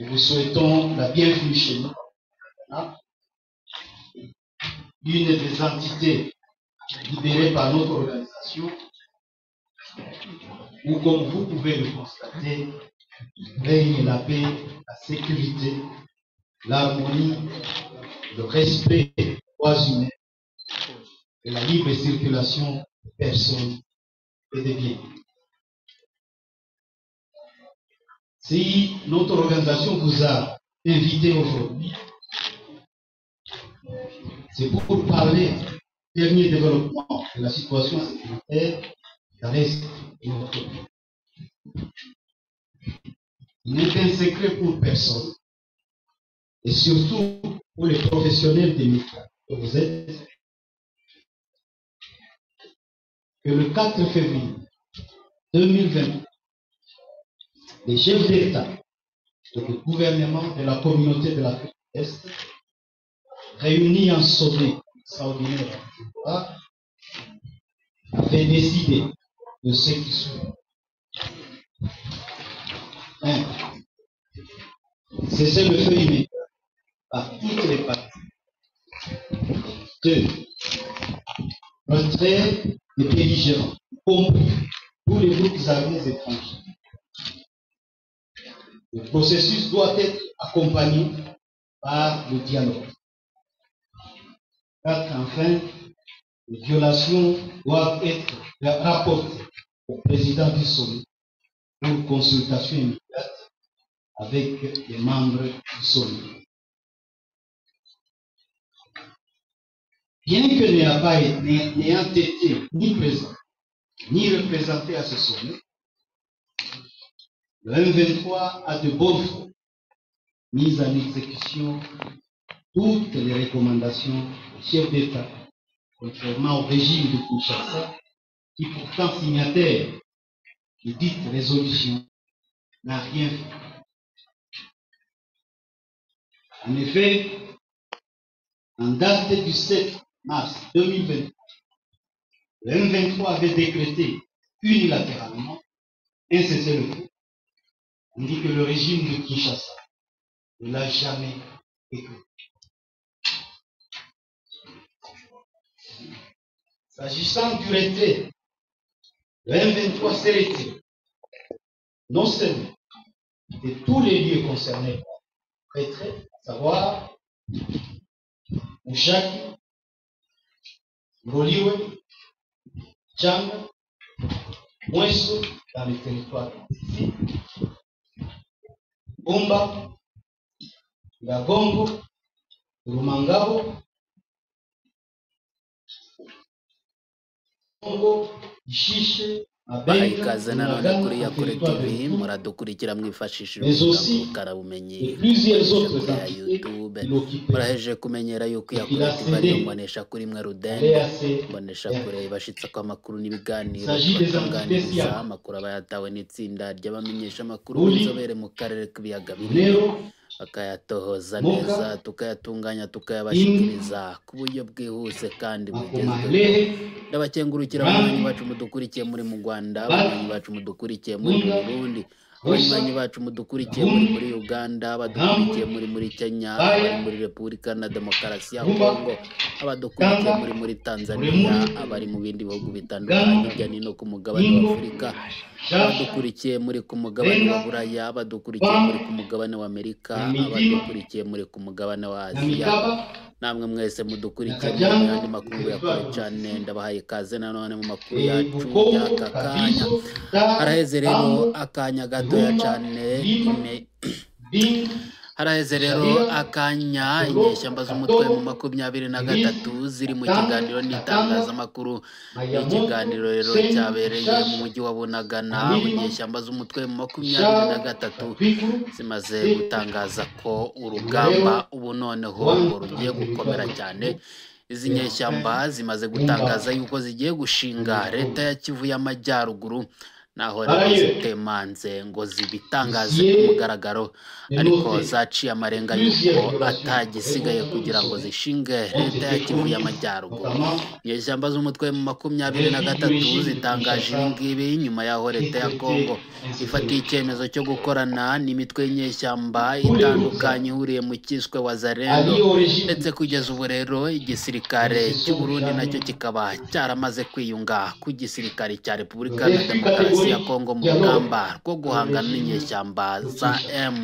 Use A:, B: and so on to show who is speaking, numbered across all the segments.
A: Nous vous souhaitons la bienvenue chez nous. Une des entités libérées par notre organisation, où, comme vous pouvez le constater, règne la paix, la sécurité, l'harmonie, le respect des droits humains et la libre circulation des personnes et des biens. Si notre organisation vous a invité aujourd'hui, c'est pour parler du dernier développement de la situation sécuritaire dans l'Est de notre pays. Il n'est un secret pour personne, et surtout pour les professionnels des médias que vous êtes, que le 4 février 2020, les chefs d'État et de gouvernement de la communauté de l'Afrique de l'Est, réunis en sommet extraordinaire avaient décidé de ce qui suit. 1. Cesser le feu immédiat par toutes les parties. 2. Retrait des belligérants, y compris tous les groupes armés étrangers. Le processus doit être accompagné par le dialogue. 4. Enfin, les violations doivent être rapportées au président du sommet pour consultation immédiate avec les membres du sommet. Bien que n'ayant été ni présent ni représenté à ce sommet, le M23 a de bonne foi mis en exécution toutes les recommandations des chefs d'État, contrairement au régime de Kinshasa, qui pourtant signataire de dites résolutions, n'a rien fait. En effet, en date du 7 mars 2023, le M23 avait décrété unilatéralement un cessez-le-feu, tandis que le régime de Kinshasa ne l'a jamais écouté. S'agissant du retrait, le M23 s'est retiré, non seulement de tous les lieux concernés par le retrait, à savoir Mouchaki, Roliwe, Tchanga, Mouesso dans le territoire ici, Omba, Lagongo, Rumangabo, Congo, Ishishe,
B: bahaye ikaze nanone kuri Yakure TV muradukurikira mwifashishije ubumenyi ya YouTube. Muraheje kumenyera yuko Yakure TV ari mbonesha kuri mwe rudende, mbonesha kure bashitsa kwa makuru n'ibiganiro batunganiriza amakuru abayatawe n'itsinda ry'abamenyesha amakuru b'inzobere mu karere k'ibiyaga binini, bakayatohoza neza tukayatunganya tukayabashikiriza ku buryo bwihuse kandi bugezweho. Ndabakengurukira abanywanyi bacu mudukurikiye muri mu Rwanda, abanywanyi bacu mudukurikiye muri Burundi, abanywanyi bacu mudukurikiye muri Uganda, abadukurikiye muri Kenya, abari muri Repubulika na Demokarasi ya Kongo, abadukurikiye muri Tanzania, abari mu bindi bihugu bitandukanye hirya no ku mugabane wa Afurika, abadukurikiye muri ku mugabane wa Buraya, abadukurikiye muri ku mugabane wa Amerika, abadukurikiye muri ku mugabane wa Aziya, namwe mwese mudukurikiye mu yandi makuru ya Kure cyane. Ndabahaye ikaze nanone mu makuru yacu y'aka kanya. Haraheze rero akanya gatoya cyane haraheze rero akanya inyeshyamba z'umutwe mu 23 ziri mu kiganiro n'itangazamakuru. Ikiganiro rero cyabereye mu mujyi wa Bunagana, inyeshyamba z'umutwe mu 23 zimaze gutangaza ko urugamba ubu noneho ngo rugiye gukomera cyane. Izi nyeshyamba zimaze gutangaza yuko zigiye gushinga leta ya Kivu y'Amajyaruguru, naho rero zitemanze ngo zibitangaze ku mugaragaro, ariko zaciye amarenga yuko atagisigaye kugira ngo zishinge leta ya Kivu y'Amajyaruguru. Inyeshyamba z'umutwe mu 23 zitangaje ibi ngibi nyuma yaho leta ya Kongo ifatiye icyemezo cyo gukorana n'imitwe y'inyeshyamba itandukanye ihuriye mu kiswe Wazalendo, ndetse kugeza ubu rero igisirikare cy'u Burundi nacyo kikaba cyaramaze kwiyunga ku gisirikare cya Repubulika ya Demokarasi ya Kongo mu rugamba rwo guhangana n'inyeshyamba za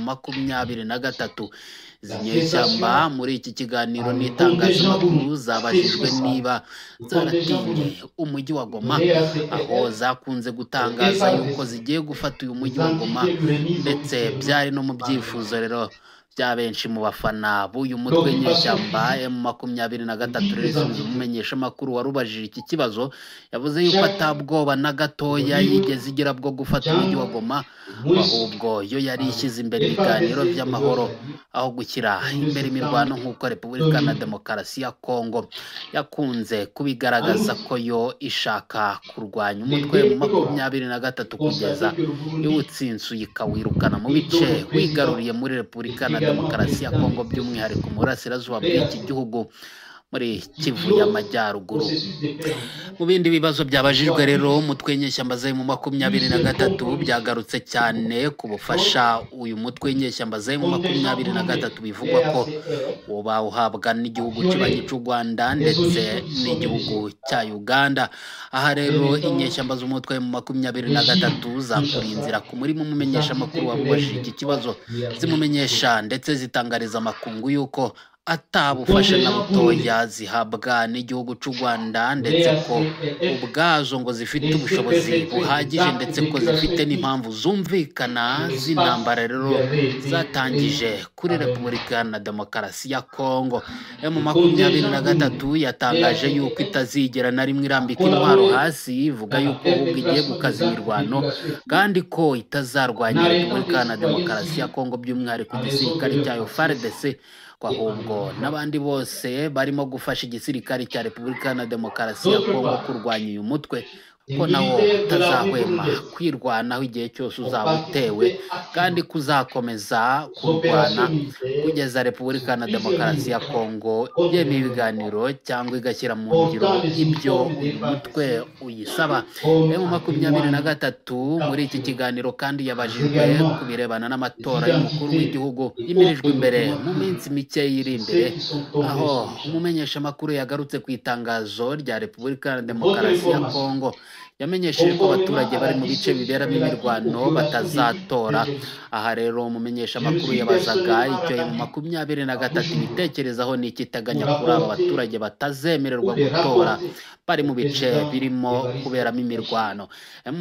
B: M23. Izi nyeshyamba muri iki kiganiro n'itangazamakuru zabajijwe niba zaratinye umujyi wa Goma, aho zakunze gutangaza yuko zigiye gufata uyu mujyi wa Goma, ndetse byari no mu byifuzo rero bya benshi mu bafana b'uyu mutwe nyeshyamba M23. Rero umumenyesha makuru warubajije iki kibazo yavuze yuko atabwoba na gatoya yigeze igira bwo gufata umujyi wa Goma, ahubwo yo yari ishyize imbere ibiganiro by'amahoro aho gushyira imbere imirwano nk'uko Repubulika ya Demokarasi ya Kongo yakunze kubigaragaza ko yo ishaka kurwanya umutwe mu 23 kugeza iwutsinsuye ikawirukana mu bice wigaruriye muri Repubulika ya Demokarasi ya Kongo, by'umwihariko mu burasirazuba bw'iki gihugu muri Kivu y'Amajyaruguru. Mu bindi bibazo byabajijwe rero umutwe w'inyeshyamba za M23 byagarutse cyane ku bufasha uyu mutwe w'inyeshyamba za M23 bivugwa ko uba uhabwa n'igihugu cy'u Rwanda ndetse n'igihugu cya Uganda. Aha rero inyeshyamba z'umutwe M23 zakuriye inzira ku murimo umumenyesha makuru wabubajije iki kibazo, zimumenyesha ndetse zitangariza amakungu yuko atabufasha na butoya zihabwa n'igihugu cy'u Rwanda, ndetse ko ubwazo ngo zifite ubushobozi buhagije, ndetse ko zifite n'impamvu zumvikana z'intambara rero zatangije kuri Repubulika ya Demokarasi ya Kongo. M23 yatangaje yuko itazigera na rimwe irambika intwaro hasi, ivuga yuko ahubwo igiye gukaza imirwano kandi ko itazarwanya Repubulika ya Demokarasi ya Kongo, by'umwihariko igisirikare cyayo FARDC, ahubwo n'abandi bose barimo gufasha igisirikare cya Repubulika ya Demokarasi ya Kongo kurwanya uyu mutwe, ko nawo utazahwema kwirwanaho igihe cyose uzaba utewe, kandi kuzakomeza kurwana kugeza Repubulika ya Demokarasi ya Kongo yemeye ibiganiro cyangwa igashyira mu ngiro ibyo uyu mutwe uyisaba. M23 muri iki kiganiro kandi yabajijwe ku birebana n'amatora y'umukuru w'igihugu yimirijwe imbere mu minsi mike iri imbere, aho umumenyesha makuru yagarutse ku itangazo rya Repubulika ya Demokarasi ya Kongo yamenyesheje ko abaturage bari mu bice biberamo imirwano batazatora. Aha rero umumenyesha makuru yabazaga icyo M23 ibitekerezaho n'ikiteganya kuri aba baturage batazemererwa gutora bari mu bice birimo kuberamo imirwano.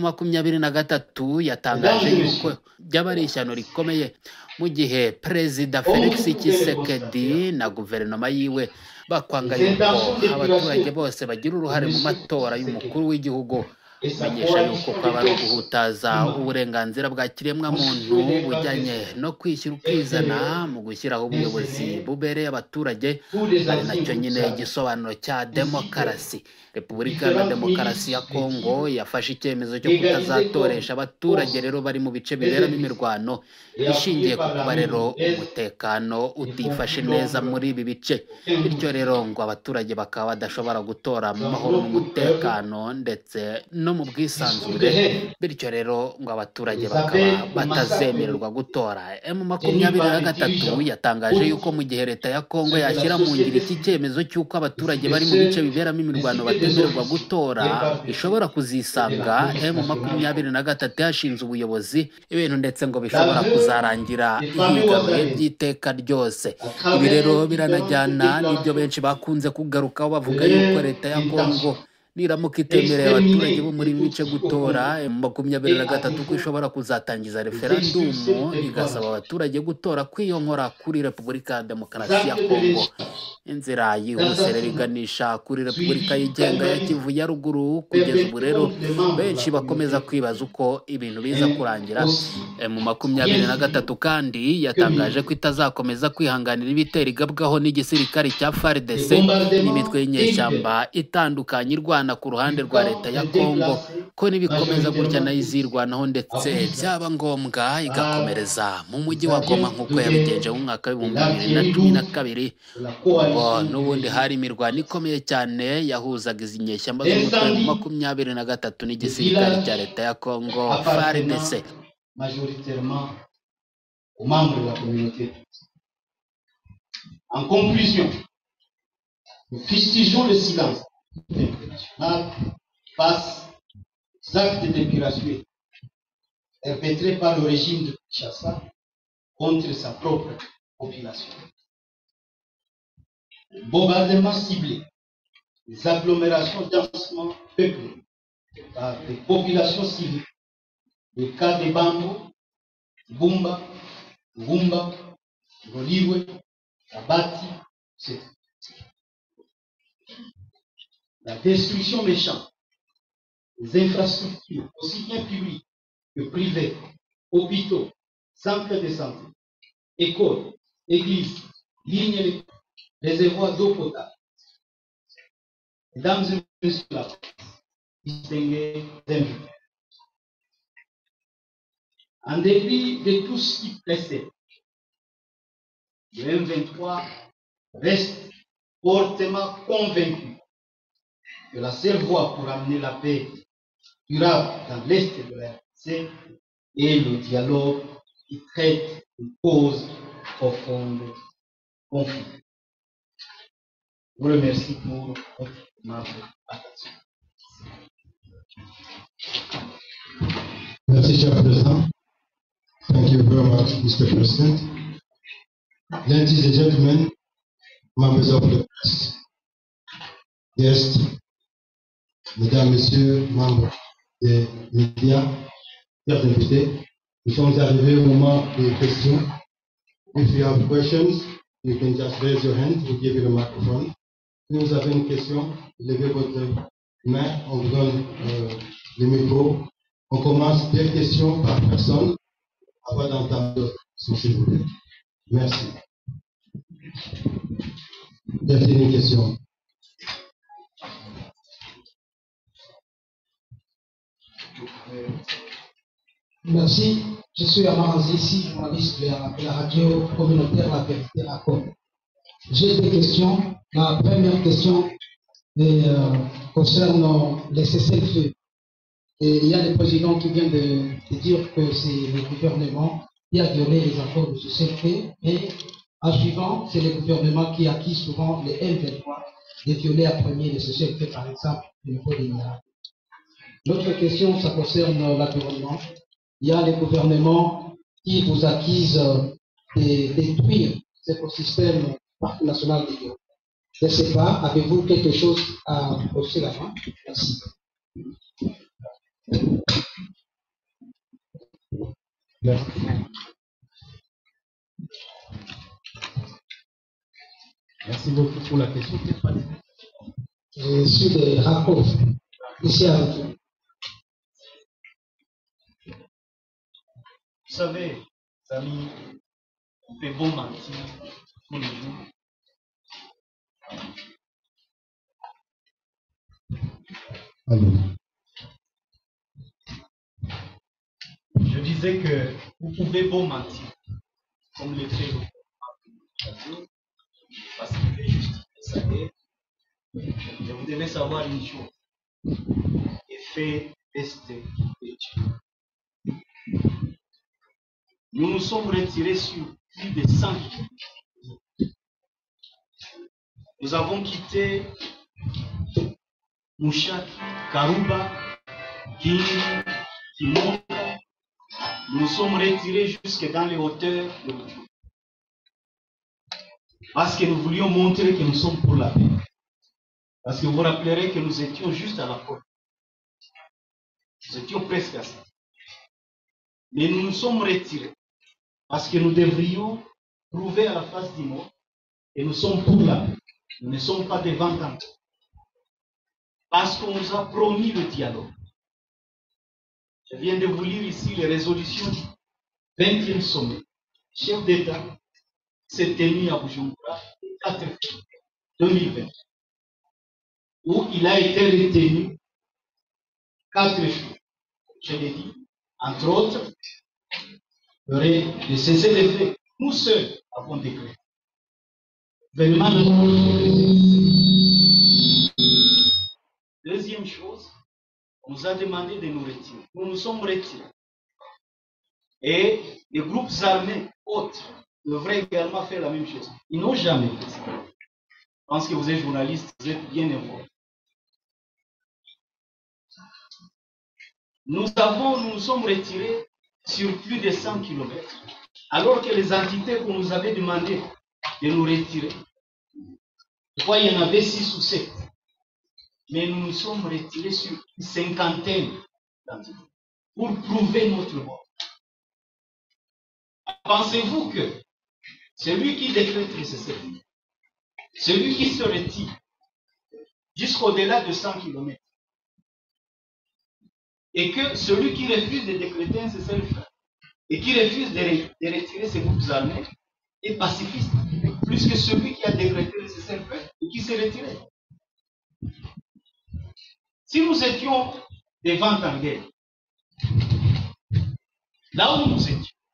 B: M23 yatangaje yuko byaba ari ishyano rikomeye mu gihe Perezida Felix Tshisekedi na guverinoma yiwe bakwanga yuko abaturage bose bagira uruhare mu matora y'umukuru w'igihugu. Menyesha yuko kwaba ari uguhutaza uburenganzira bwa kiremwamuntu bujyanye no kwishyira ukizana mu gushyiraho ubuyobozi bubereye abaturage, ari nacyo nyine igisobanuro cya demokarasi. Repubulika ya Demokarasi ya Kongo yafashe icyemezo cyo kutazatoresha abaturage rero bari mu bice biberamo imirwano, ishingiye ku kuba rero umutekano utifashe neza muri ibi bice, bityo rero ngo abaturage bakaba badashobora gutora mu mahoro n'umutekano ndetse no mu bwisanzure, bityo rero ngo abaturage bakaba batazemererwa gutora. M23 yatangaje yuko mu gihe leta ya Kongo yashyira mu ngiro iki cyemezo cy'uko abaturage bari mu bice biberamo imirwano batemererwa gutora, ishobora kuzisanga M23 yashinze ubuyobozi, ibintu ndetse ngo bishobora kuzarangira yigaruye by'iteka ryose. Ibi rero biranajyana n'ibyo benshi bakunze kugarukaho bavuga yuko leta ya Kongo niramuka itemereye abaturage bo muri bice gutora, M23 ko ishobora kuzatangiza referendumu igasaba abaturage gutora kwiyonkora kuri Repubulika ya Demokarasi ya Kongo. Inzira yihuse rero iganisha kuri Repubulika yigenga ya Kivu ya ruguru. Kugeza ubu rero benshi bakomeza kwibaza uko ibintu biza kurangira. M23 kandi yatangaje ko itazakomeza kwihanganira ibitero igabwaho n'igisirikare cya FARDC n'imitwe y'inyeshyamba itandukanye irwana imana ku ruhande rwa leta ya Kongo ko nibikomeza gutya nayo izirwanaho ndetse byaba ngombwa igakomereza mu mujyi wa Goma nk'uko yabigenje mu mwaka w'2012 ubwo n'ubundi hari imirwano ikomeye cyane yahuzaga izi nyeshyamba z'umutwe M23 n'igisirikare cya leta ya Kongo FARDC.
A: Majoritairement aux membres de la communauté. En conclusion, nous fustigeons le silence international face aux actes d'épuration perpétrés par le régime de Kinshasa contre sa propre population. Les bombardements ciblés, les agglomérations densément peuplées par des populations civiles, le cas de Bambo, Bumba, Rumba, Roliwe, Abati, etc. La destruction méchante des infrastructures, aussi bien publiques que privées, hôpitaux, centres de santé, écoles, églises, lignes électriques, réservoirs d'eau potable. Mesdames et messieurs, distingués invités. En dépit de tout ce qui précède, le M23 reste fortement convaincu que la seule voie pour amener la paix durable dans l'Est de la RDC est le dialogue qui traite une cause profonde du conflit. Je vous remercie pour votre attention.
C: Merci, cher Président. Thank you very much, Mr. President. Ladies and gentlemen, members of the press, guests, mesdames, messieurs, membres des médias, chers invités, nous sommes arrivés au moment des questions. If you have questions, you can just raise your hand, we'll give you the microphone. Si vous avez une question, levez votre main, on vous donne le micro. On commence deux questions par personne avant d'entendre s'il vous plaît. Merci. Y a-t-il une question?
D: Merci. Je suis Amaranzi, ici, journaliste de la radio communautaire La Vérité à Congo. J'ai des questions. La première question concerne les cessez-le-feu. Et il y a le président qui vient de dire que c'est le gouvernement qui a violé les accords de cessez-le-feu. Et en suivant, c'est le gouvernement qui accuse souvent les M23 de violer à premier le cessez-le-feu, par exemple, au niveau des minarets. L'autre question, ça concerne l'environnement. Il y a les gouvernements qui vous accusent de détruire cet écosystème parc national des Lions. Je ne sais pas, avez-vous quelque chose à poser là-bas? Merci.
A: Merci beaucoup pour la question.
D: Je suis de Rakov, ici à Rakov.
A: Vous savez, amis, on fait bon mentir tous les jours.
C: Allô.
A: Je disais que vous pouvez bon mentir, comme le fait le parce qu'il fait justice ça est. Mais vous devez savoir une chose. Effet est Dieu. Nous nous sommes retirés sur plus de 100 km. Nous avons quitté Mouchak, Karouba, Guinée, Kimonga. Nous nous sommes retirés jusque dans les hauteurs de Rutshuru. Parce que nous voulions montrer que nous sommes pour la paix. Parce que vous vous rappellerez que nous étions juste à la porte. Nous étions presque à ça. Mais nous nous sommes retirés. Parce que nous devrions prouver à la face du monde que nous sommes pour la paix. Nous ne sommes pas des ventants. Parce qu'on nous a promis le dialogue. Je viens de vous lire ici les résolutions du 20e sommet. Le chef d'État s'est tenu à Bujumbura le 4 février 2020. où il a été retenu 4 choses. Je l'ai dit, entre autres, de cesser les faits. Nous seuls avons décrété. Deuxième chose, on nous a demandé de nous retirer. Nous nous sommes retirés. Et les groupes armés autres devraient également faire la même chose. Ils n'ont jamais fait ça. Je pense que vous êtes journaliste, vous êtes bien informés. Nous nous sommes retirés sur plus de 100 km, alors que les entités qu'on nous avait demandé de nous retirer, je crois qu'il y en avait 6 ou 7, mais nous nous sommes retirés sur une cinquantaine d'entités pour prouver notre mort. Pensez-vous que celui qui décrète le cessez-le-feu, celui qui se retire jusqu'au-delà de 100 km, et que celui qui refuse de décréter un cessez-le-feu et qui refuse de retirer ses groupes armés est pacifiste, plus que celui qui a décrété le cessez-le-feu et qui s'est retiré. Si nous étions des ventes en guerre, là où nous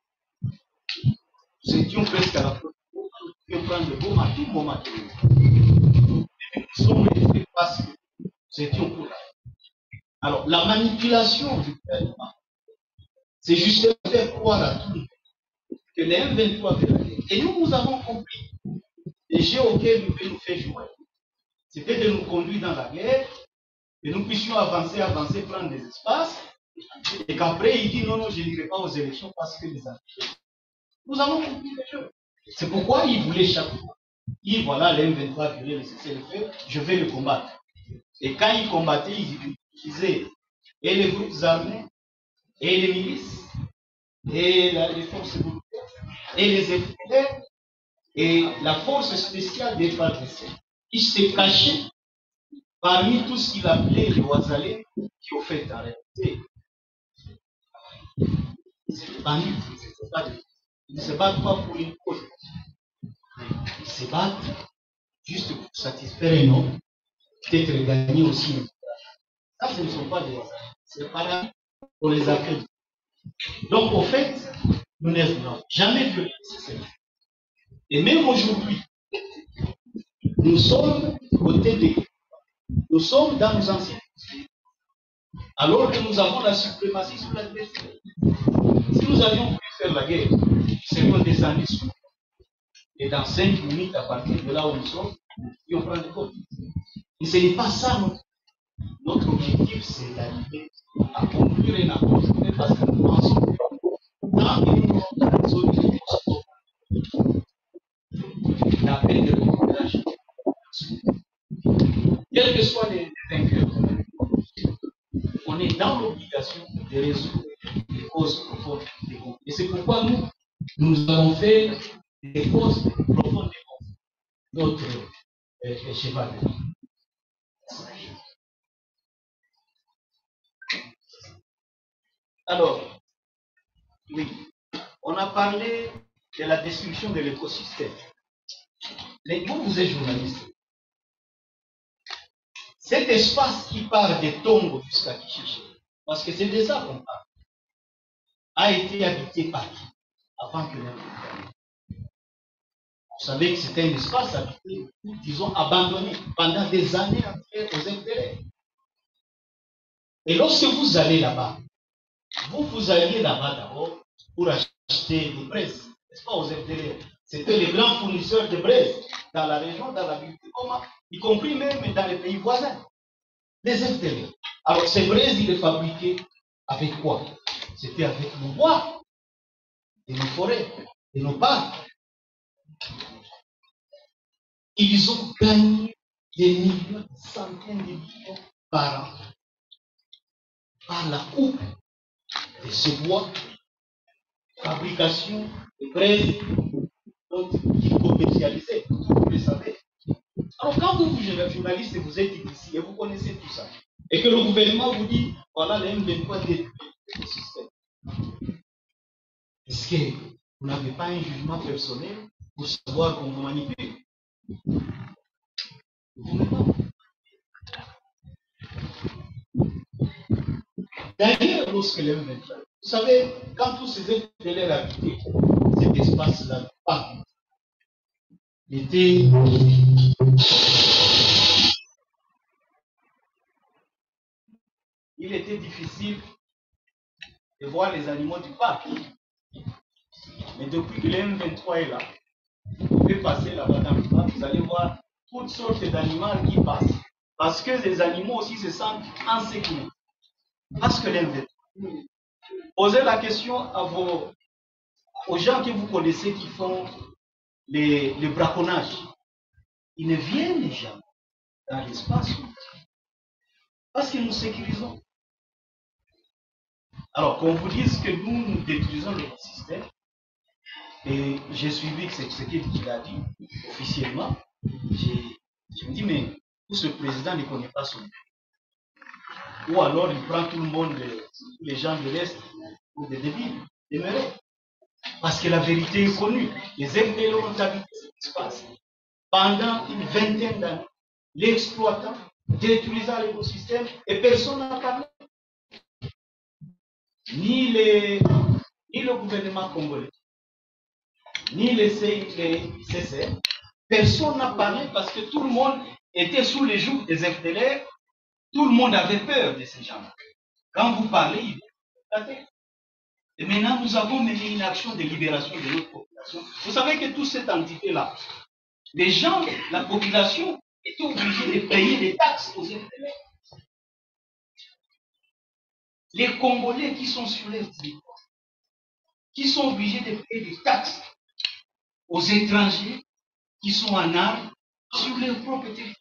A: étions presque à la porte, nous pouvions prendre le bombe à tout moment. Nous sommes restés parce que nous étions pour la. Alors, la manipulation du gouvernement, c'est justement faire croire à tout le monde que les M23 veulent la guerre. Et nous avons compris. Les jeux auxquels nous nous faire jouer, c'était de nous conduire dans la guerre, que nous puissions avancer, prendre des espaces, et qu'après, il dit non, je n'irai pas aux élections parce que les affaires. Nous avons compris les choses. C'est pourquoi il voulait chaque fois. Il dit voilà, les M23 voulaient le cessez-le-feu, je vais le combattre. Et quand il combattait, il utilisait et les groupes armés, et les milices, et les forces militaires, et les FPR, et la force spéciale des FARDC. Il s'est caché parmi tout ce qu'il appelait les Ouazalais, qui ont fait en réalité. C'est des bandits, ils ne se battent pas pour une cause. Ils se battent juste pour satisfaire un homme, peut-être gagner aussi une place. Ça, ce ne sont pas des Ouazalais. C'est pareil pour les accueils. Donc, au fait, nous n'avons jamais vu ça. Et même aujourd'hui, nous sommes côté des. Nous sommes dans nos anciens. Alors que nous avons la suprématie sur l'adversaire. Si nous avions pu faire la guerre, selon des années sur. Et dans 5 minutes, à partir de là où nous sommes, nous allons prendre compte. Et ce n'est pas ça notre objectif, c'est d'arriver à conclure et à construire parce que nous pensons que dans une zone de la paix de récupération, quels que soient les vainqueurs, on est dans l'obligation de résoudre les causes profondes des conflits. Et c'est pourquoi nous avons fait des causes profondes des conflits. Notre cheval. Alors, oui, on a parlé de la destruction de l'écosystème. Mais vous êtes journaliste. Cet espace qui part des Tongo jusqu'à Kichiché, parce que c'est de ça qu'on parle, a été habité par qui avant que l'homme. Vous savez que c'était un espace habité, disons abandonné, pendant des années aux intérêts. Et lorsque vous allez là-bas, vous alliez là-bas d'abord pour acheter des braises, n'est-ce pas, aux intérêts. C'était les grands fournisseurs de braises dans la région, dans la ville de Goma, y compris même dans les pays voisins. Les intérêts. Alors, ces braises, ils les fabriquaient avec quoi? C'était avec le bois de nos forêts, de nos parcs. Ils ont gagné des millions, des centaines de millions par an par la coupe de ce bois, fabrication de braises, donc qui commercialisait, vous le savez. Alors quand vous êtes journaliste et vous êtes ici et vous connaissez tout ça, et que le gouvernement vous dit, voilà les M23 détruisent le système, est-ce que vous n'avez pas un jugement personnel pour savoir qu'on vous manipule? Vous n'avez pas. D'ailleurs, lorsque les M23, vous savez, quand tous ces FDLR habitaient cet espace-là, il était difficile de voir les animaux du parc. Mais depuis que le M23 est là, vous pouvez passer là-bas dans le parc, vous allez voir toutes sortes d'animaux qui passent. Parce que les animaux aussi se sentent en sécurité. Parce que le M23. Posez la question aux gens que vous connaissez qui font le braconnage. Ils ne viennent jamais dans l'espace parce que nous sécurisons. Alors, qu'on vous dise que nous détruisons l'écosystème, et j'ai suivi ce qu'il a dit officiellement, je me dis, mais ce président ne connaît pas son pays. Ou alors il prend tout le monde, les gens de l'Est, pour des débiles, des mérés. Parce que la vérité est connue. Les FDL ont habité cet espace pendant une vingtaine d'années, l'exploitant, détruisant l'écosystème, et personne n'a parlé. Ni le gouvernement congolais, ni les CCR, personne n'a parlé parce que tout le monde était sous les jougs des FDLR, tout le monde avait peur de ces gens-là. Quand vous parlez, ils vont vous. Et maintenant, nous avons mené une action de libération de notre population. Vous savez que toute cette entité-là, les gens, la population, étaient obligés de payer des taxes aux FDLR. Les Congolais qui sont sur les territoires, qui sont obligés de payer des taxes aux étrangers qui sont en armes sur leur propre territoire.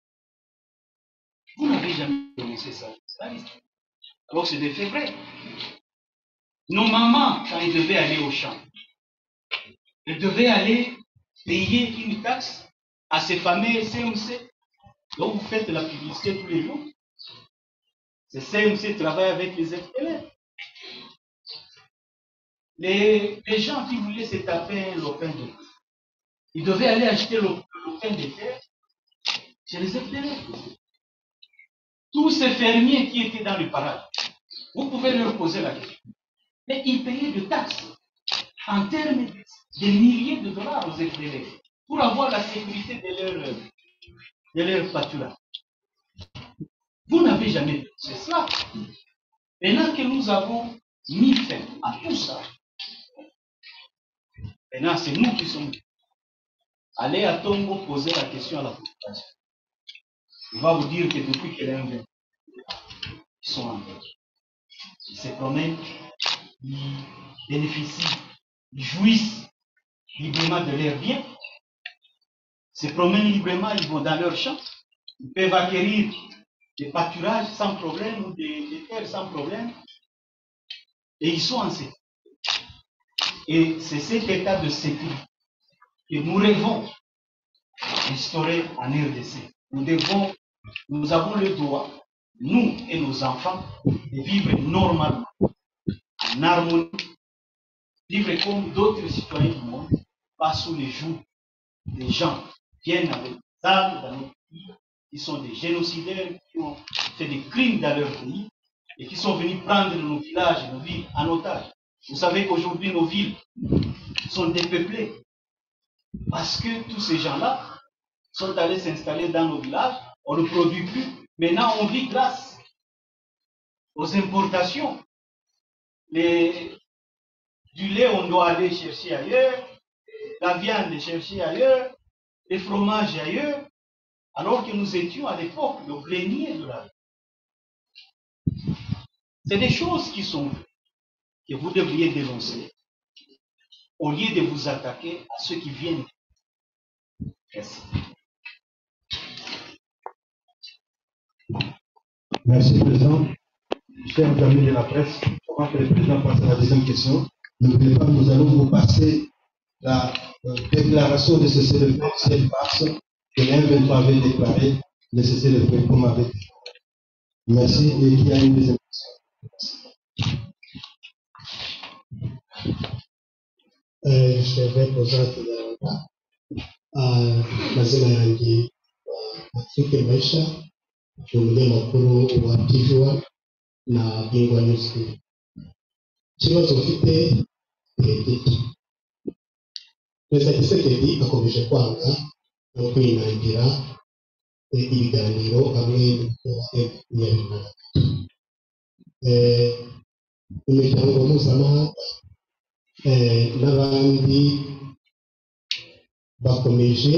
A: Vous n'avez jamais dénoncé ça. Alors c'est des faits vrais. Nos mamans, quand elles devaient aller au champ, elles devaient aller payer une taxe à ces fameux CMC dont vous faites la publicité tous les jours. Ces CMC travaillent avec les FDLR. Les gens qui voulaient se taper un lopin de terre, ils devaient aller acheter le lopin de terre chez les FDLR. Tous ces fermiers qui étaient dans le paradis, vous pouvez leur poser la question. Mais ils payaient des taxes en termes de milliers de dollars aux FDLR pour avoir la sécurité de leur pâturage. Vous n'avez jamais fait cela. Maintenant que nous avons mis fin à tout ça, maintenant c'est nous qui sommes. Allez à Tongo poser la question à la population. Il va vous dire que depuis qu'elle est enlevée, ils sont en guerre. Ils se promènent, ils bénéficient, ils jouissent librement de leurs biens, se promènent librement, ils vont dans leurs champs, ils peuvent acquérir des pâturages sans problème ou des terres sans problème, et ils sont en sécurité. Et c'est cet état de sécurité que nous rêvons instaurer en RDC. Nous avons le droit, nous et nos enfants, de vivre normalement, en harmonie, vivre comme d'autres citoyens du monde, pas sous les jougs des gens qui viennent avec des armes dans notre pays, qui sont des génocidaires, qui ont fait des crimes dans leur pays et qui sont venus prendre nos villages, nos villes en otage. Vous savez qu'aujourd'hui, nos villes sont dépeuplées parce que tous ces gens-là sont allés s'installer dans nos villages, on ne produit plus. Maintenant, on vit grâce aux importations. Du lait, on doit aller chercher ailleurs, la viande chercher ailleurs, les fromages ailleurs, alors que nous étions à l'époque le grenier de la vie. C'est des choses qui sont que vous devriez dénoncer au lieu de vous attaquer à ceux qui viennent. Merci.
C: Merci, Président. Chers amis de la presse, avant que le Président passe à la deuxième question, n'oubliez pas, nous allons vous passer la déclaration de cessez-le-feu, cette farce que l'M23 avait déclaré, le cessez-le-feu, comme avait dit. Merci, et qui a une deuxième question.
E: Je vais poser mazina yanjye Patrick Maisha ni umunyamakuru wa TV1 na Bingwa News. Ikibazo mfite giti Perezida Tshisekedi akomeje kwanga no kwinangira ibiganiro hamwe n'Abanyarwanda. Imiryango mpuzamahanga n'abandi bakomeje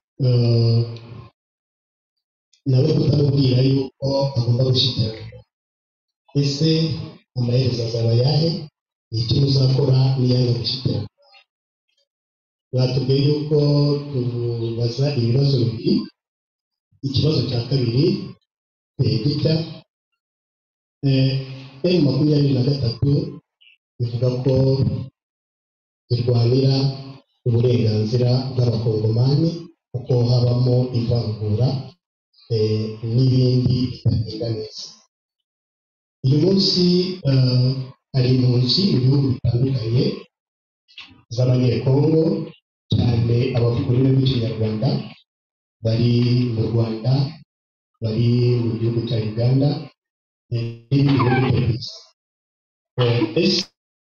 E: nawe kutamubwira yuko agomba gushyigikira. Ese amaherezo azaba ayahe? Ni iki muzakora niyanga gushyigikira? Batubwiye yuko tubaza ibibazo bibiri. Ikibazo cya kabiri gitya M23 bivuga ko irwanira uburenganzira bw'abakongomani kuko habamo ivangura n'ibindi bitagenda neza. Uyu munsi hari impunzi mu bihugu bitandukanye z'abanyekongo, cyane abavuga ururimi rw'ikinyarwanda, bari mu Rwanda, bari mu gihugu cya Uganda n'ibindi bihugu byose. Ese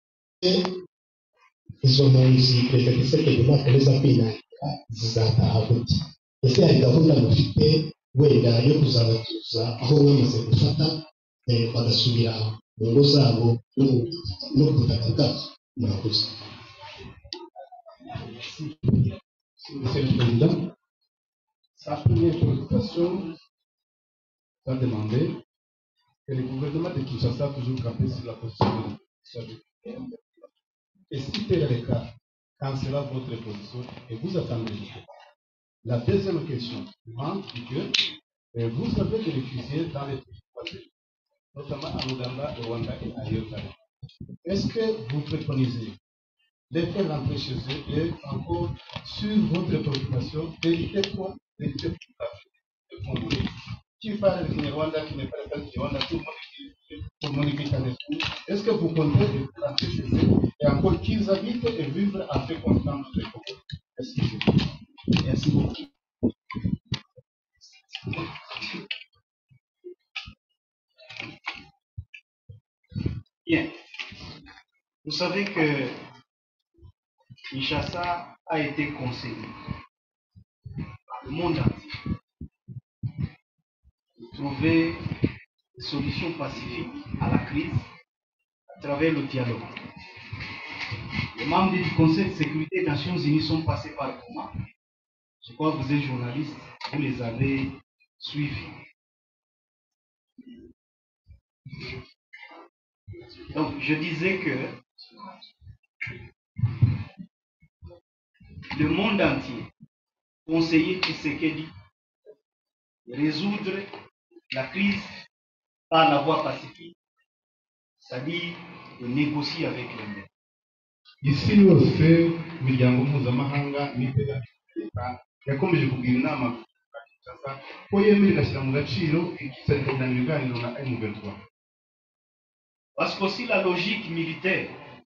E: izo mpunzi Perezida Tshisekedi nakomeza kwinangira zizataha gute? Ese hari gahunda mufite wenda yo kuzabatuza aho bamaze gufata bagasubira mu ngo zabo no ku butaka bwabo? Murakoze.
F: Monsieur le Président, sa première préoccupation va demander que le gouvernement de Kinshasa a toujours campé sur la position de l'opposition. Et si tel est le cas, quand sera votre position et vous attendez? La deuxième question dit que vous avez des réfugiés dans les pays voisins, notamment en Ouganda, au Rwanda et ailleurs. Est-ce que vous préconisez de faire rentrer chez eux et encore sur votre préoccupation d'éviter quoi? D'éviter tout à fait le Congolais qui parle du Rwanda, qui ne parle pas du Rwanda, tout le monde qui connaît tout. Est-ce que vous comptez de faire rentrer chez eux et encore qu'ils habitent et vivent en fait content de Congo? Merci beaucoup.
A: Bien. Vous savez que Kinshasa a été conseillé par le monde entier de trouver des solutions pacifiques à la crise à travers le dialogue. Les membres du Conseil de sécurité des Nations Unies sont passés par le moment. Je crois que vous êtes journalistes, vous les avez suivis. Donc, je disais que le monde entier conseillait Tshisekedi de résoudre la crise par la voie pacifique, c'est-à-dire de négocier avec les mains.
F: Isi yose imiryango mpuzamahanga n'iterambere yakomeje kugira inama Kinshasa ko yemera igashyira mu gaciro igisirikare ibiganiro na M23.
A: Parce qu'aussi la logique militaire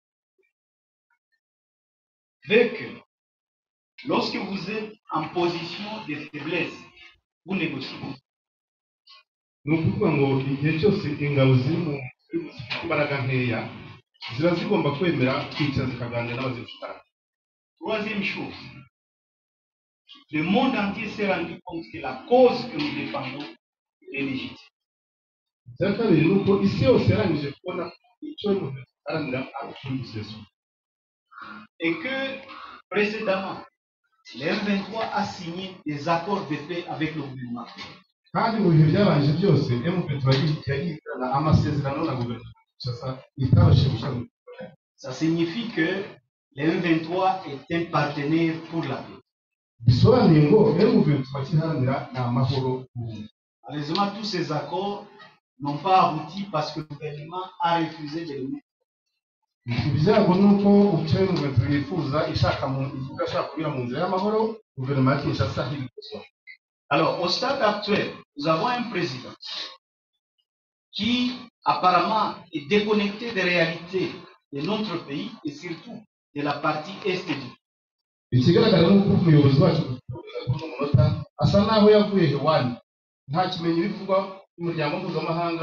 A: veut que lorsque vous êtes en position de faiblesse, vous négociez.
F: Ni ukuvuga ngo igihe cyose ingabo ziri mu imbaraga nkeya ziba zigomba kwemera kwicara zikaganira n'abazifitanye.
A: Troisième chose, le monde entier s'est rendu compte que la cause que nous défendons est légitime.
F: Icya kabiri ni uko isi yose yarangije kubona icyo umuntu aharanira ukuri gusesuye.
A: Et que précédemment, le M23 a signé des accords de paix avec le gouvernement.
F: Kandi mu bihe byabanje byose M23 yagirana amasezerano na guverinoma Kinshasa itabashije gushyira.
A: Ça signifie que le M23 est un partenaire pour la paix.
F: Bisobanuye ngo M23 kiharanira ni amahoro.
A: Malheureusement, tous ces accords n'ont pas abouti parce que le gouvernement a refusé de les mettre.
F: Ibyago ni uko ucye M23 yifuza ishaka kubira mu nzira y'amahoro, guverinoma ya Kinshasa ntibikosora.
A: Alors, au stade actuel, nous avons un président qui apparemment est déconnecté des réalités de notre pays et surtout de la partie est du pays.
F: Ikigaragara ni uko umuyobozi wacu n'umunota asa naho yavuye hewani, nta kimenyi bivugwa n'umuryango mpuzamahanga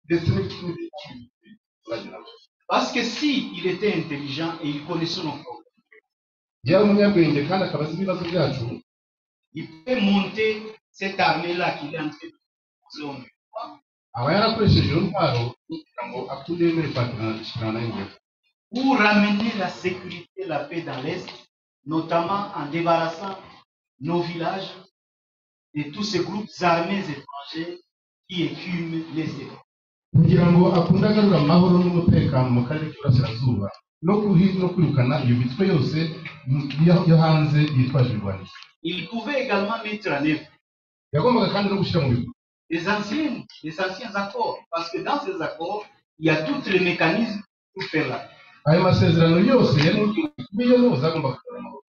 F: ndetse n'ibindi turagira.
A: Parce que si il était intelligent et il connaissait nos problèmes,
F: yari umunyabwenge kandi akaba azi ibibazo byacu,
A: il peut monter cette armée-là qu'il est en train de poser au milieu.
F: aba yarakoresheje iyo ntwaro kugira ngo akunde yemere kwakirana nayo imbere,
A: pour ramener la sécurité, la paix dans l'Est, notamment en débarrassant nos villages de tous ces groupes armés étrangers qui écument les États.
F: kugira ngo akunde agarura amahoro n'umutekano mu karere k'iburasirazuba no kwirukana iyo mitwe yose yo hanze yitwaje ibigwanisho.
A: Il pouvait également mettre en œuvre
F: yagombaga kandi no gushyira mu bikorwa
A: les anciens accords, parce que dans ces accords, il y a tous les mécanismes pour faire la paix.
F: ayo masezerano yose yari niyo zagombaga gukora amahoro,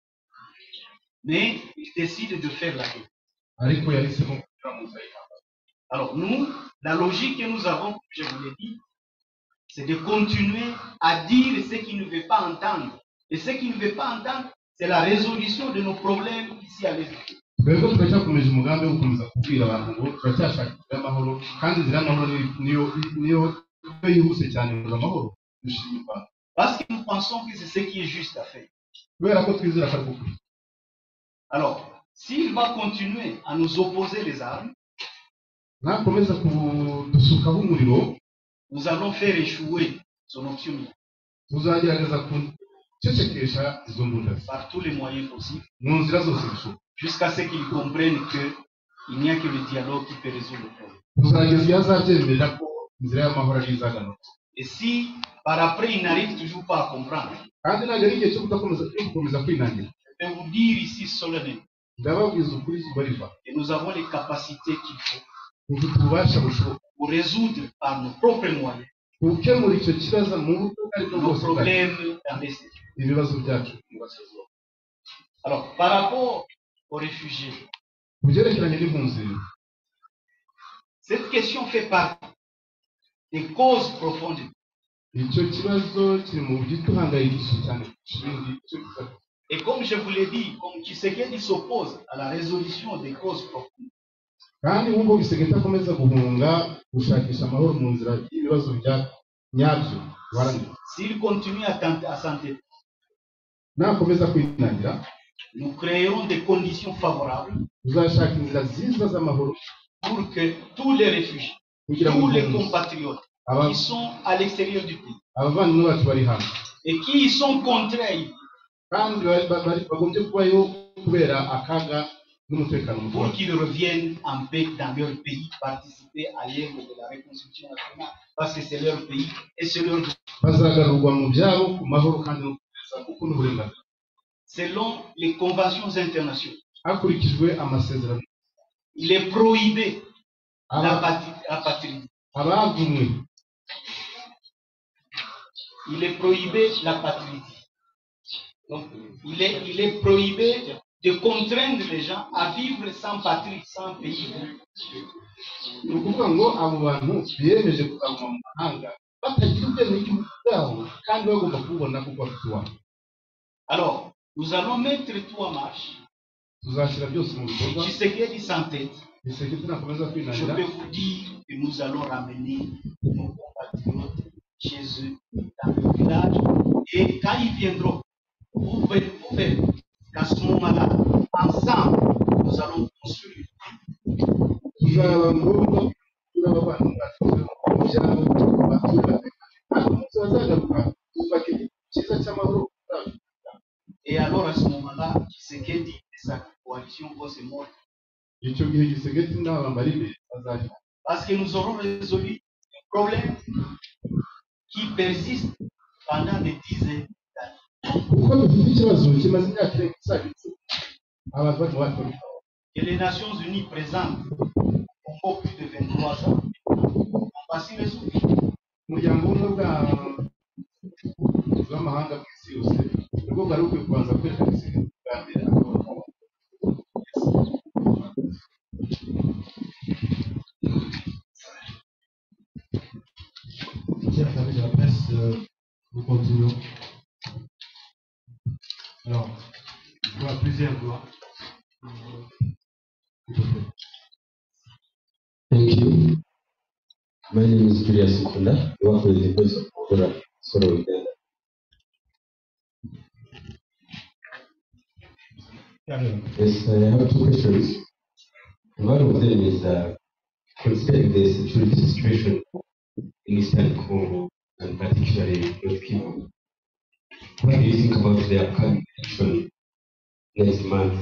A: Mais il décide de faire la paix.
F: ariko yahisemo kugira mu nzira y'intambara.
A: Alors nous, la logique que nous avons, comme je vous l'ai dit, c'est de continuer à dire ce qu'il ne veut pas entendre. Et ce qu'il ne veut pas entendre, c'est la résolution de nos problèmes ici à l'Est.
F: twebwe turacyakomeje umugambi wo gukomeza kubwira abantu ngo turacyashaka inzira y'amahoro, kandi inzira y'amahoro niyo yihuse cyane kuza amahoro dushima Imana,
A: Parce que nous pensons que c'est ce qui est juste à faire.
F: kubera ko twizera ko ari ukuri.
A: Alors, s'il va continuer à nous opposer les armes,
F: nakomeza kudusukaho umuriro,
A: nous allons faire échouer son option
F: tuzagerageza gucecekesha izo mbunda
A: par tous les moyens possibles,
F: mu nzira zose zishoboka,
A: jusqu'à ce qu'ils comprennent qu'il n'y a que le dialogue qui peut résoudre le problème.
F: tuzageza iyo azabyemerera ko inzira y'amahoro ari izaganutse.
A: Et si par après il n'arrive toujours pas à comprendre,
F: kandi ntabwo ari igihe cyo gukomeza kwinangira.
A: je vais vous dire ici solennellement
F: ndababwiza ukuri izuba riva,
A: que nous avons les capacités qu'il faut
F: dufite ububasha bushoboka
A: pour résoudre par nos propres moyens
F: gukemura icyo kibazo mu buryo ubwo ari bwo
A: nos
F: bwose bwacu,
A: problèmes dans les États.
F: ibibazo byacu mu burasirazuba.
A: Alors, par rapport aux réfugiés,
F: ku byerekeranye n'impunzi,
A: cette question fait partie des causes profondes.
F: icyo kibazo kiri mu gituhangayikishije cyane kurusha ibindi.
A: Et comme je vous l'ai dit, comme Tshisekedi s'oppose à la résolution des causes profondes,
F: kandi nk'uko Gisegeti akomeza guhunga gushakisha amahoro mu nzira y'ibibazo bya nyabyo warangiza,
A: s'il continue à s'entêter,
F: nakomeza kwinangira,
A: nous créerons des conditions favorables
F: tuzashaka inzira nziza z'amahoro
A: pour que tous les réfugiés,
F: kugira ngo
A: tous les compatriotes qui sont à l'extérieur du pays
F: abavandimwe bacu bari hanze
A: et qui y sont contraints
F: kandi bagombye kubayo kubera akaga n'umutekano muke,
A: pour qu'ils reviennent en paix dans leur pays, participer à l'œuvre de la reconstruction nationale, parce que c'est leur pays et c'est leur droit.
F: bazagarurwa mu byabo ku mahoro kandi no kugeza kuko n'uburenganzira
A: Selon les conventions internationales,
F: hakurikijwe amasezerano.
A: il est prohibé l'apatride.
F: abavumwe
A: Il est prohibé l'apatride. Donc, il est prohibé de contraindre les gens à vivre sans patrie, sans pays.
F: ni ukuvuga ngo abo bantu biyemeje kuzaguma mu mahanga batagira ubwenge n'igihugu bwabo kandi bagomba kububona kuko bafite iwabo.
A: Alors, nous allons mettre tout en marche.
F: tuzashyira byose mu bikorwa.
A: Tshisekedi s'entête.
F: Gisegeti nakomeza
A: Je
F: kwinangira,
A: peux vous dire que nous allons ramener nos compatriotes chez eux, dans le village. Et quand ils viendront, vous verrez qu'à ce moment-là, ensemble, nous allons construire.
F: tuzaba ngombwa kuri aba bantu bacu mu byabo baturage ntabwo tuzagaruka twubaka igihugu cyiza cy'amahoro.
A: Et alors, à ce moment-là, Tshisekedi et sa coalition vont se mordre.
F: icyo gihe Gisegeti n'abambaribe bazajya,
A: Parce que nous aurons résolu un problème qui persiste pendant des dizaines d'années.
F: kuko dufite ikibazo kimaze imyaka irenga isaga icumi abantu bari mu bato.
A: Et les Nations Unies présentes pour plus de 23 ans ont pas su résoudre.
F: umuryango w'ubumwe bw'amahanga ku isi yose nibwo bwari bukwiye kubanza kwerekana Gisegeti bwa mbere akabona.
C: Chers amis de la presse, nous continuons. Alors, il y aura plusieurs voix. Thank you. My name is
G: Julius Mkunda, I work with the Voice of Mugura, Solo Uganda. Yes, I have 2 questions. One of them is considering the security situation in Eastern Congo and particularly North Kivu. What do you think about the upcoming election next month?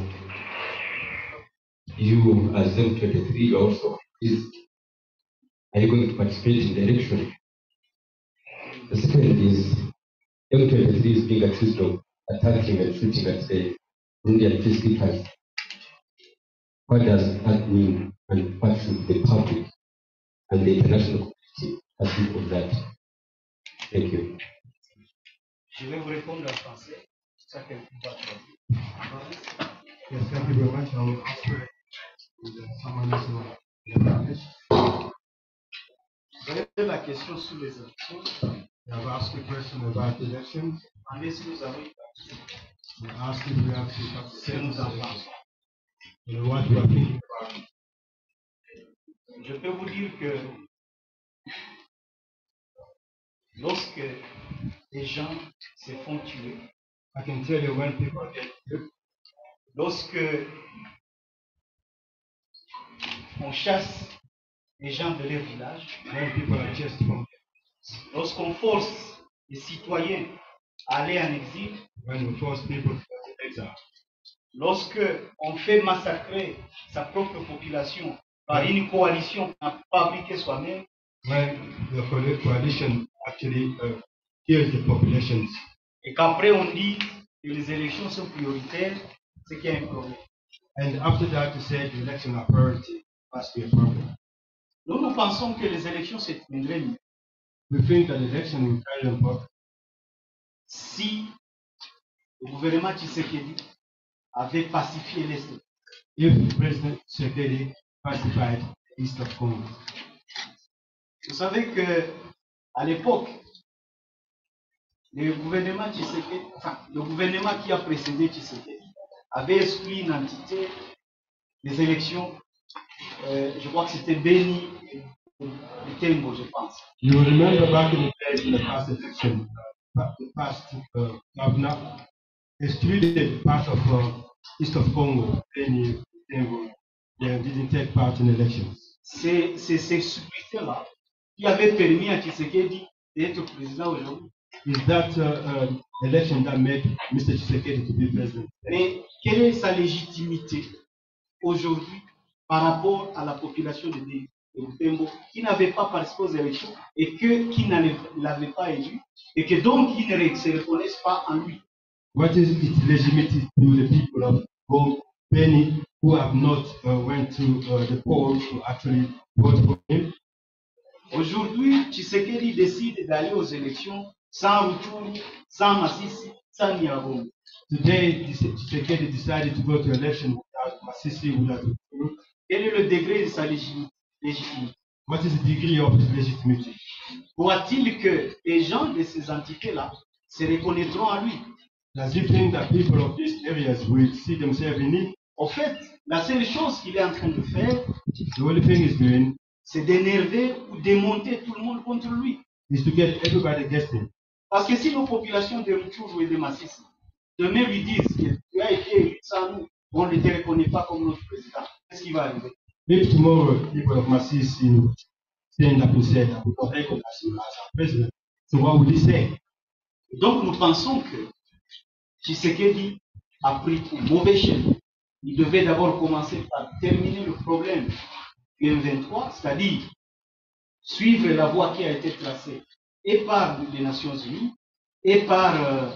G: You, as M23, also, are you going to participate in the election? The second is M23 is being accused of attacking and shooting at the Burundian peacekeepers. What does that mean, and what should the public and the international community think of that? Thank you.
A: Je vais vous répondre en français. Ça que vous pouvez
C: Yes, thank you very much. I will answer someone else in English.
A: Vous avez la question sur les élections.
C: I've asked a question about elections.
A: Demandez si nous avons
C: I asked if we have to
A: ce que
C: participate
A: nous en pensons.
C: in what we are thinking about.
A: Je peux vous dire que lorsque les gens se font tuer,
C: I can tell you when people get killed,
A: lorsque on chasse les gens de leur village,
C: when people are chased from,
A: lorsqu'on force les citoyens à aller en exil,
C: when we force people to go to exile,
A: lorsque on fait massacrer sa propre population par une coalition qu'on n'a pas fabriquée soi-même,
C: when the coalition actually kills the populations,
A: et qu'après on dit que les élections sont prioritaires, c'est qu'il y a un problème.
C: and after that to say the election are priority, must be a problem.
A: Nous pensons que les élections se tiendraient mieux
C: We think that election will carry on forward
A: si le gouvernement Tshisekedi avait pacifié l'Est.
C: if President Tshisekedi pacified the east of Congo.
A: Vous savez que à l'époque, le gouvernement Tshisekedi, le gouvernement qui a précédé Tshisekedi avait exclu une entité des élections. Je crois que c'était Beni et Tembo, je pense.
C: You remember back in the days in the past election, the past governor excluded part of east of Congo, Beni, Tembo. They didn't take part in elections.
A: C'est ce scrutin-là qui avait permis à Tshisekedi d'être président aujourd'hui.
C: Is that election that made Mr. Tshisekedi to be president?
A: Mais quelle est sa légitimité aujourd'hui par rapport à la population de Tembo qui n'avait pas participé aux élections et qui ne l'avait pas élu et que donc qui ne se reconnaissent pas en lui?
C: What is its legitimacy to the people of Beni who have not went to the polls to actually vote for him?
A: Aujourd'hui, Tshisekedi décide d'aller aux élections sans Rutshuru, sans Masisi, sans Nyiragongo.
C: Today, Tshisekedi decided to go to election without Masisi, without Rutshuru.
A: Quel est le degré de sa légitimité?
C: What is the degree of his legitimacy?
A: Croit-il que les gens de ces entités-là se reconnaîtront en lui?
C: Does he think that people of these areas will see themselves in him?
A: En fait, la seule chose qu'il est en train de faire,
C: The only thing he's doing
A: c'est d'énerver ou démonter tout le monde contre lui.
C: is to get everybody against him.
A: Parce que si nos populations de Rutshuru et de Masisi demain lui disent que tu as été élu sans nous, on ne te reconnaît pas comme notre président, qu'est-ce qui va arriver?
C: If tomorrow people of Masisi stand up and say that we don't recognize him as our president, so what would he say?
A: Donc nous pensons que Tshisekedi a pris un mauvais chemin. Il devait d'abord commencer par terminer le problème du M23, c'est-à-dire suivre la voie qui a été tracée et par les Nations Unies et par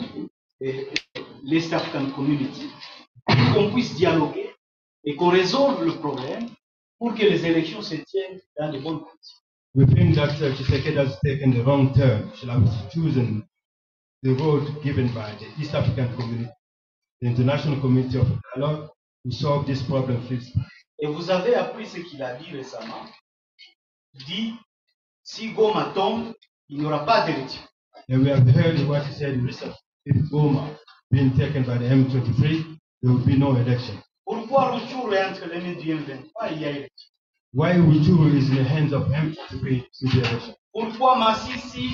A: l'East African Community, qu'on puisse dialoguer et qu'on résolve le problème pour que les élections se tiennent dans de bonnes conditions.
C: We think that Tshisekedi has taken the wrong turn. Should have chosen the road given by the East African community, the international community of dialogue, to solve this problem fixed.
A: Et vous avez appris ce qu'il a dit récemment. Il dit, si Goma tombe, il n'y aura pas d'élection.
C: And we have heard what he said recently. If Goma being taken by the M23, there will be no election.
A: Pourquoi Rutshuru est entre les mains du M23 il y a élection?
C: Why Rutshuru is in the hands of M23 to the election?
A: Pourquoi Massissi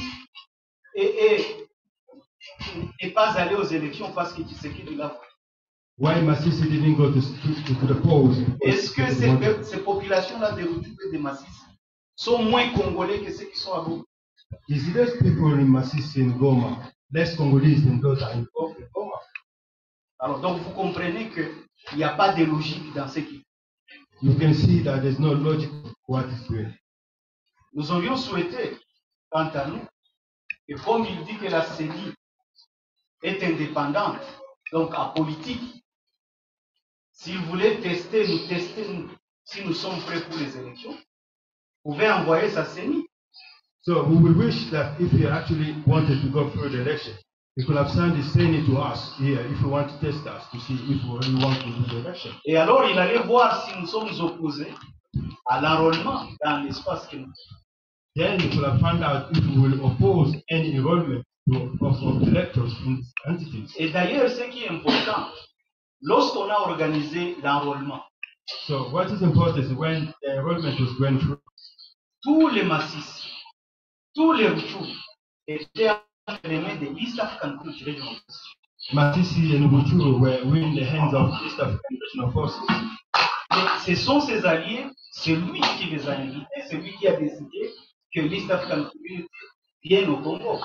A: est pas allé aux élections parce que Tshisekedi l'a voulu?
C: Why Masisi didn't go to the polls?
A: Est-ce que ces populations-là de Rutshuru et de Massissi sont moins congolais que ceux qui sont à Goma?
C: Is those people in Masisi and Goma less Congolese than those are in Goma?
A: Alors, donc vous comprenez qu'il n'y a pas de logique dans ce qui.
C: You can see that there's no logic to what is doing.
A: Nous aurions souhaité, quant à nous, et comme il dit que la CENI est indépendante, donc apolitique, s'il voulait tester, nous, si nous sommes prêts pour les élections, vous pouvez envoyer sa CENI.
C: So we would wish that if we actually wanted to go through the election, we could have sent the CENI to us here if we want to test us to see if we really want to do the election.
A: Et alors il allait voir si nous sommes opposés à l'enrôlement dans l'espace que nous.
C: Then we could have found out if we will oppose any enrollment of electors in these entities.
A: Et d'ailleurs, ce qui est important, lorsqu'on a organisé l'enrôlement,
C: so what is important is when the enrollment was going through,
A: tous les Massissi, tous les Rutshuru étaient entre les mains de l'East African Community Regional Forces.
C: Masisi and Rutshuru were in the hands of East African Regional Forces.
A: Mais ce sont ses alliés, c'est lui qui les a invités, c'est lui qui a décidé que l'East African Community vienne au Congo.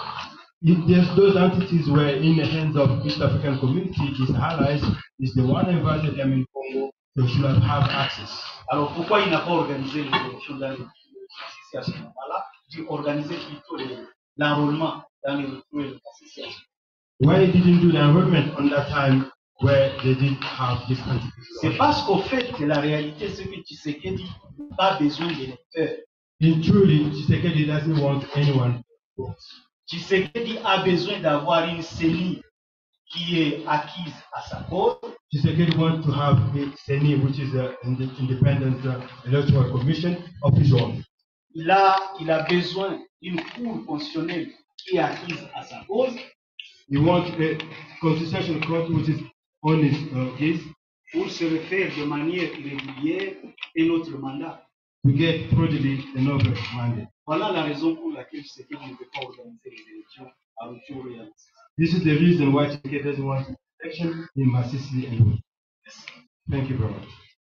C: If those entities were in the hands of East African Community, his allies is the one invited them in Congo, so should have access.
A: Alors pourquoi il n'a pas organisé les élections dans les Massissi à ce moment-là, il organisait plutôt l'enrôlement dans les Rutshuru et les Massissi?
C: Why didn't do the enrollment on that time where they did have this entities?
A: C'est parce qu'au fait, la réalité, c'est que Tshisekedi n'a pas besoin d'électeurs.
C: In truly, Tshisekedi doesn't want anyone to vote.
A: Tshisekedi a besoin d'avoir une CENI qui est acquise à sa cause.
C: Tshisekedi wants to have a CENI, which is an independent electoral commission of his own.
A: Il a besoin d'une cour constitutionnelle qui est acquise à sa cause.
C: He wants a constitutional court which is on his case.
A: Pour se refaire de manière irrégulière un autre mandat.
C: To get prodigy another mandate.
A: Voilà la raison pour laquelle Tshisekedi ne veut pas organiser les élections à Rutshuru et à Massissi.
C: This is the reason why Tshisekedi doesn't want election in Masisi and Rutshuru. Thank you very much.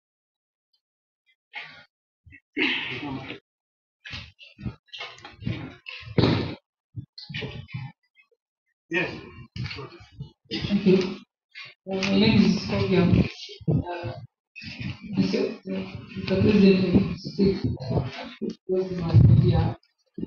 A: Yes.
H: Okay. My name is Kogia. Mr. President, state was my media.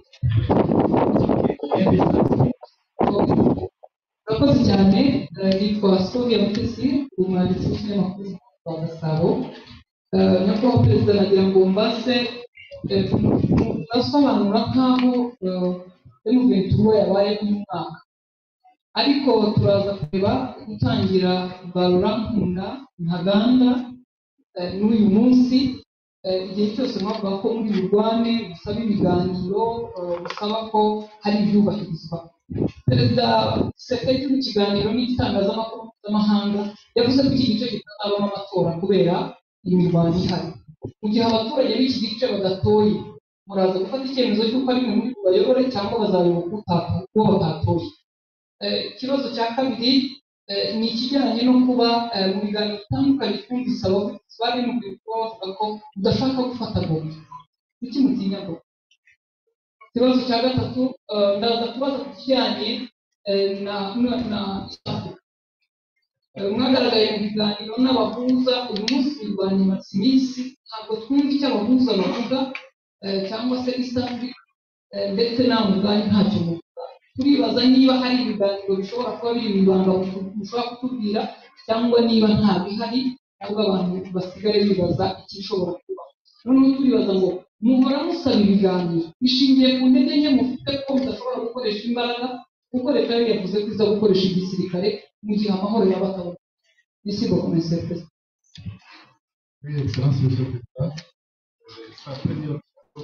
H: Murakoze cyane yitwa Sonia Mutesi umwanditsi w'ikinyamakuru wa Gasabo. Nyakubahwa Perezida nagira ngo mbase asobanura nk'aho M23 yabaye umwaka. Ariko turaza kureba gutangira Barurankunda Ntaganda n'uyu munsi igihe cyose mwavuga ko muri Rwanda musaba ibiganiro musaba ko hari ibyubahirizwa. Perezida Tshisekedi mu kiganiro n'itangazamakuru mpuzamahanga yavuze ko iki gice kitazabamo amatora kubera imirwano ihari. Mu gihe abaturage b'iki gice badatoye muraza gufata icyemezo cy'uko ari mwe muri bayobore cyangwa bazayoboka uwo batatoye. Ikibazo cya kabiri ni ikijyanye no kuba mu biganiro bitandukanye twumvise abavugizi bari mu bikorwa bavuga ko udashaka gufata bombe. Kuki mutinya bombe? Ikibazo cya gatatu ndaza kubaza ku kijyanye na mwagaragaye mu biganiro n'abahuza uyu munsi mirwanya imaze iminsi ntabwo twumva icyo abahuza bavuga cyangwa se isabwi ndetse nawe ubwanyu ntacyo muvuga. Turibaza niba hari ibiganiro bishobora kuba biri mu ibanga mushobora kutubwira cyangwa niba nta bihari ahubwo abantu basigare bibaza ikishobora kuba. Noneho turibaza ngo muhora musaba ibiganiro bishingiye ku ntege nke mufite ko mudashobora gukoresha imbaraga kuko leta yari yavuze ko iza gukoresha igisirikare mu gihe amahoro yaba ataboneka. Merci beaucoup, Monsieur le Président.
F: Oui, Excellence, Monsieur le Président. Sa première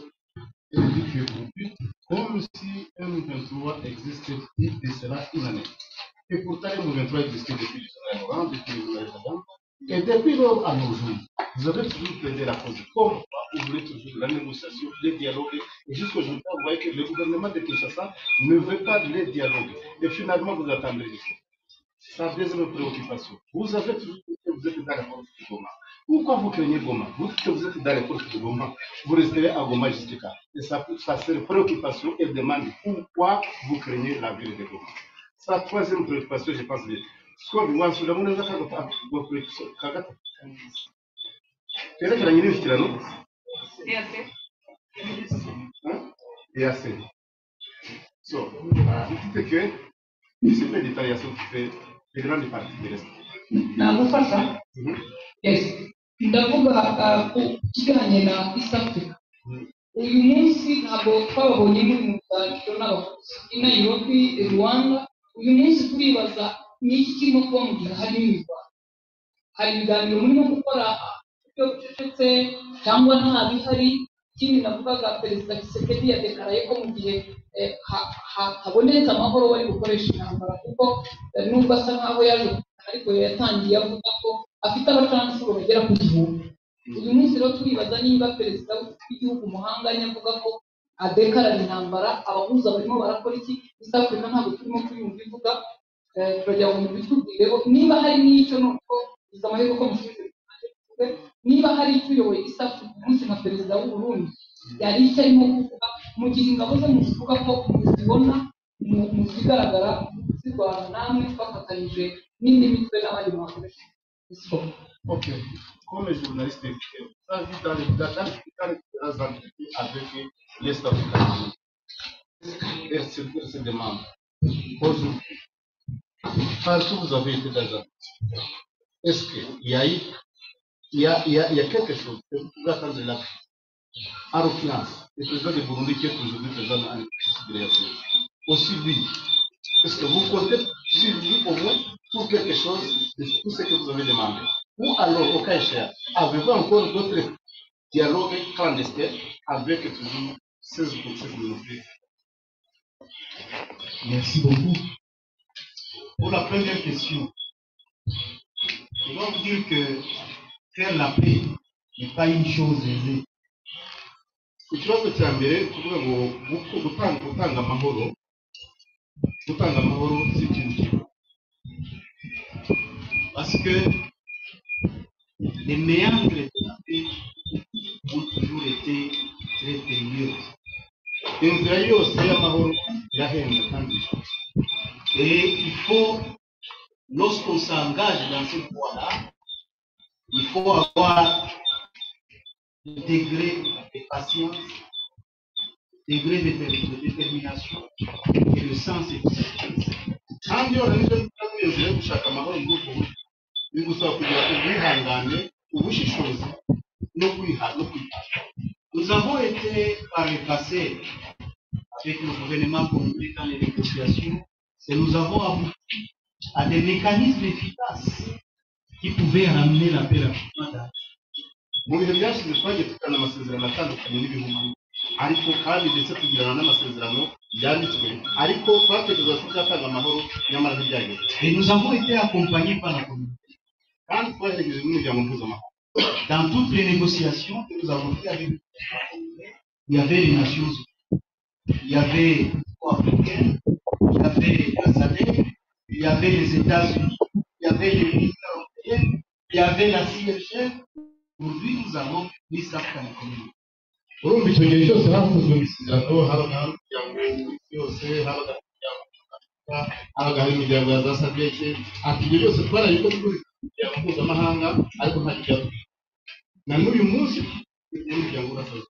F: comme si M23 existait de cela une année. Et pourtant, M23 existait depuis le 9 novembre, depuis le 9 novembre, et depuis lors à nos jours. Vous avez toujours plaidé la cause. Pourquoi vous voulez toujours la négociation, les dialogues? Et jusqu'aujourd'hui, vous voyez que le gouvernement de Kinshasa ne veut pas les dialogues. Et finalement, vous attendez ici. C'est sa deuxième préoccupation. Vous avez toujours dit que vous êtes dans la force de Goma. Pourquoi vous craignez Goma? Vous dites que vous êtes dans la force de Goma. Vous resterez à Goma jusqu'à. Et ça, c'est une préoccupation. Elle demande pourquoi vous craignez la ville de Goma. Sa troisième préoccupation, je pense, c'est que vous avez So, c'est que c'est une détaillation qui fait les grandes parties de l'Est.
H: nagufasha yes ndavuga ku kijyanye na East Africa uyu munsi ntabwo twabonye muri mutangira n'abakozi i Nairobi Rwanda uyu munsi turibaza n'iki kirimo kuba mu gihe hari imirwano hari ibiganiro murimo gukora byo bucecetse cyangwa nta bihari ikindi navugaga perezida Tshisekedi yadekaraye ko mu gihe habonetse amahoro bari gukoresha intambara kuko nubwo asa nkaho yaje ariko yatangiye avuga ko afite abacancuro bagera ku gihumbi uyu munsi rero turibaza niba perezida w'igihugu umuhanganye avuga ko adekarara intambara abahuza barimo barakora iki East Africa ntabwo turimo kuyumva ivuga turagira ngo bitubwireho niba hari n'icyo nuko iza amahirwe ko musubize niba hari icyo uyoboye East Africa umunsi nka perezida w'u Burundi yari icyo arimo kuvuga mu gihe ingabo ze muzivuga ko muzibona mu zigaragara zirwana namwe twafatanyije n'indi mitwe n'abandi bakoresha
F: Ok, comme journaliste, ça vit dans les entités avec l'Est africain. Elle se demande, aujourd'hui, partout vous avez été dans un est-ce qu'il y a quelque chose que vous pouvez attendre de l'Afrique? En l'occurrence, le président de Burundi qui est aujourd'hui présent en Afrique, aussi lui, est-ce que vous comptez sur lui au moins pour quelque chose de tout ce que vous avez demandé? Ou alors, au cas échéant, avez-vous encore d'autres dialogues clandestins avec toujours ces communautés?
C: Merci beaucoup. Pour la première question, je dois vous dire que faire la paix n'est pas une chose aisée.
F: Ikibazo cya mbere kuvuga ngo gutanga amahoro si ikintu kimwe
C: parce que les méandres de la paix ont toujours été très périlleux.
F: inzira yose y'amahoro irahenze kandi
C: Et il faut, lorsqu'on s'engage dans cette voie-là, il faut avoir le degré de patience, le degré de détermination et le sens de sacrifice.
F: kandi iyo nabyo twizeye gushaka amahoro mu gihugu bigusaba kugira ubwihangane ubushishozi no kwihana.
C: Nous avons été par le passé avec le gouvernement congolais dans les négociations et nous avons abouti à des mécanismes efficaces qui pouvaient ramener la paix rapidement.
F: Mu bihe byashize twagiye tukana amasezerano atandukanye n'ibihugu ariko kandi ndetse tugirana n'amasezerano yanditswe ariko twatekereza ko byatanga amahoro nyamara ntibyageze.
C: Et nous avons été accompagnés par la communauté.
F: Kandi twaherekeje n'umuryango mpuzamahanga.
C: Dans toutes les négociations que nous avons fait avec il y avait les Nations Unies, il y avait l'Union africaine, il y avait la SADC, il y avait les États-Unis, il y avait l'Union européenne, il y avait la CIRGL. Aujourd'hui, nous avons l'East African Community.
F: Urumva icyo gihe cyose havuzwe imishyikirano habaga hari umuryango w'isi yose habaga hari imiryango ya za sadeke ati ibyo byose twarabikoze kuri imiryango mpuzamahanga ariko nta kibazo na n'uyu munsi imiryango urasaza.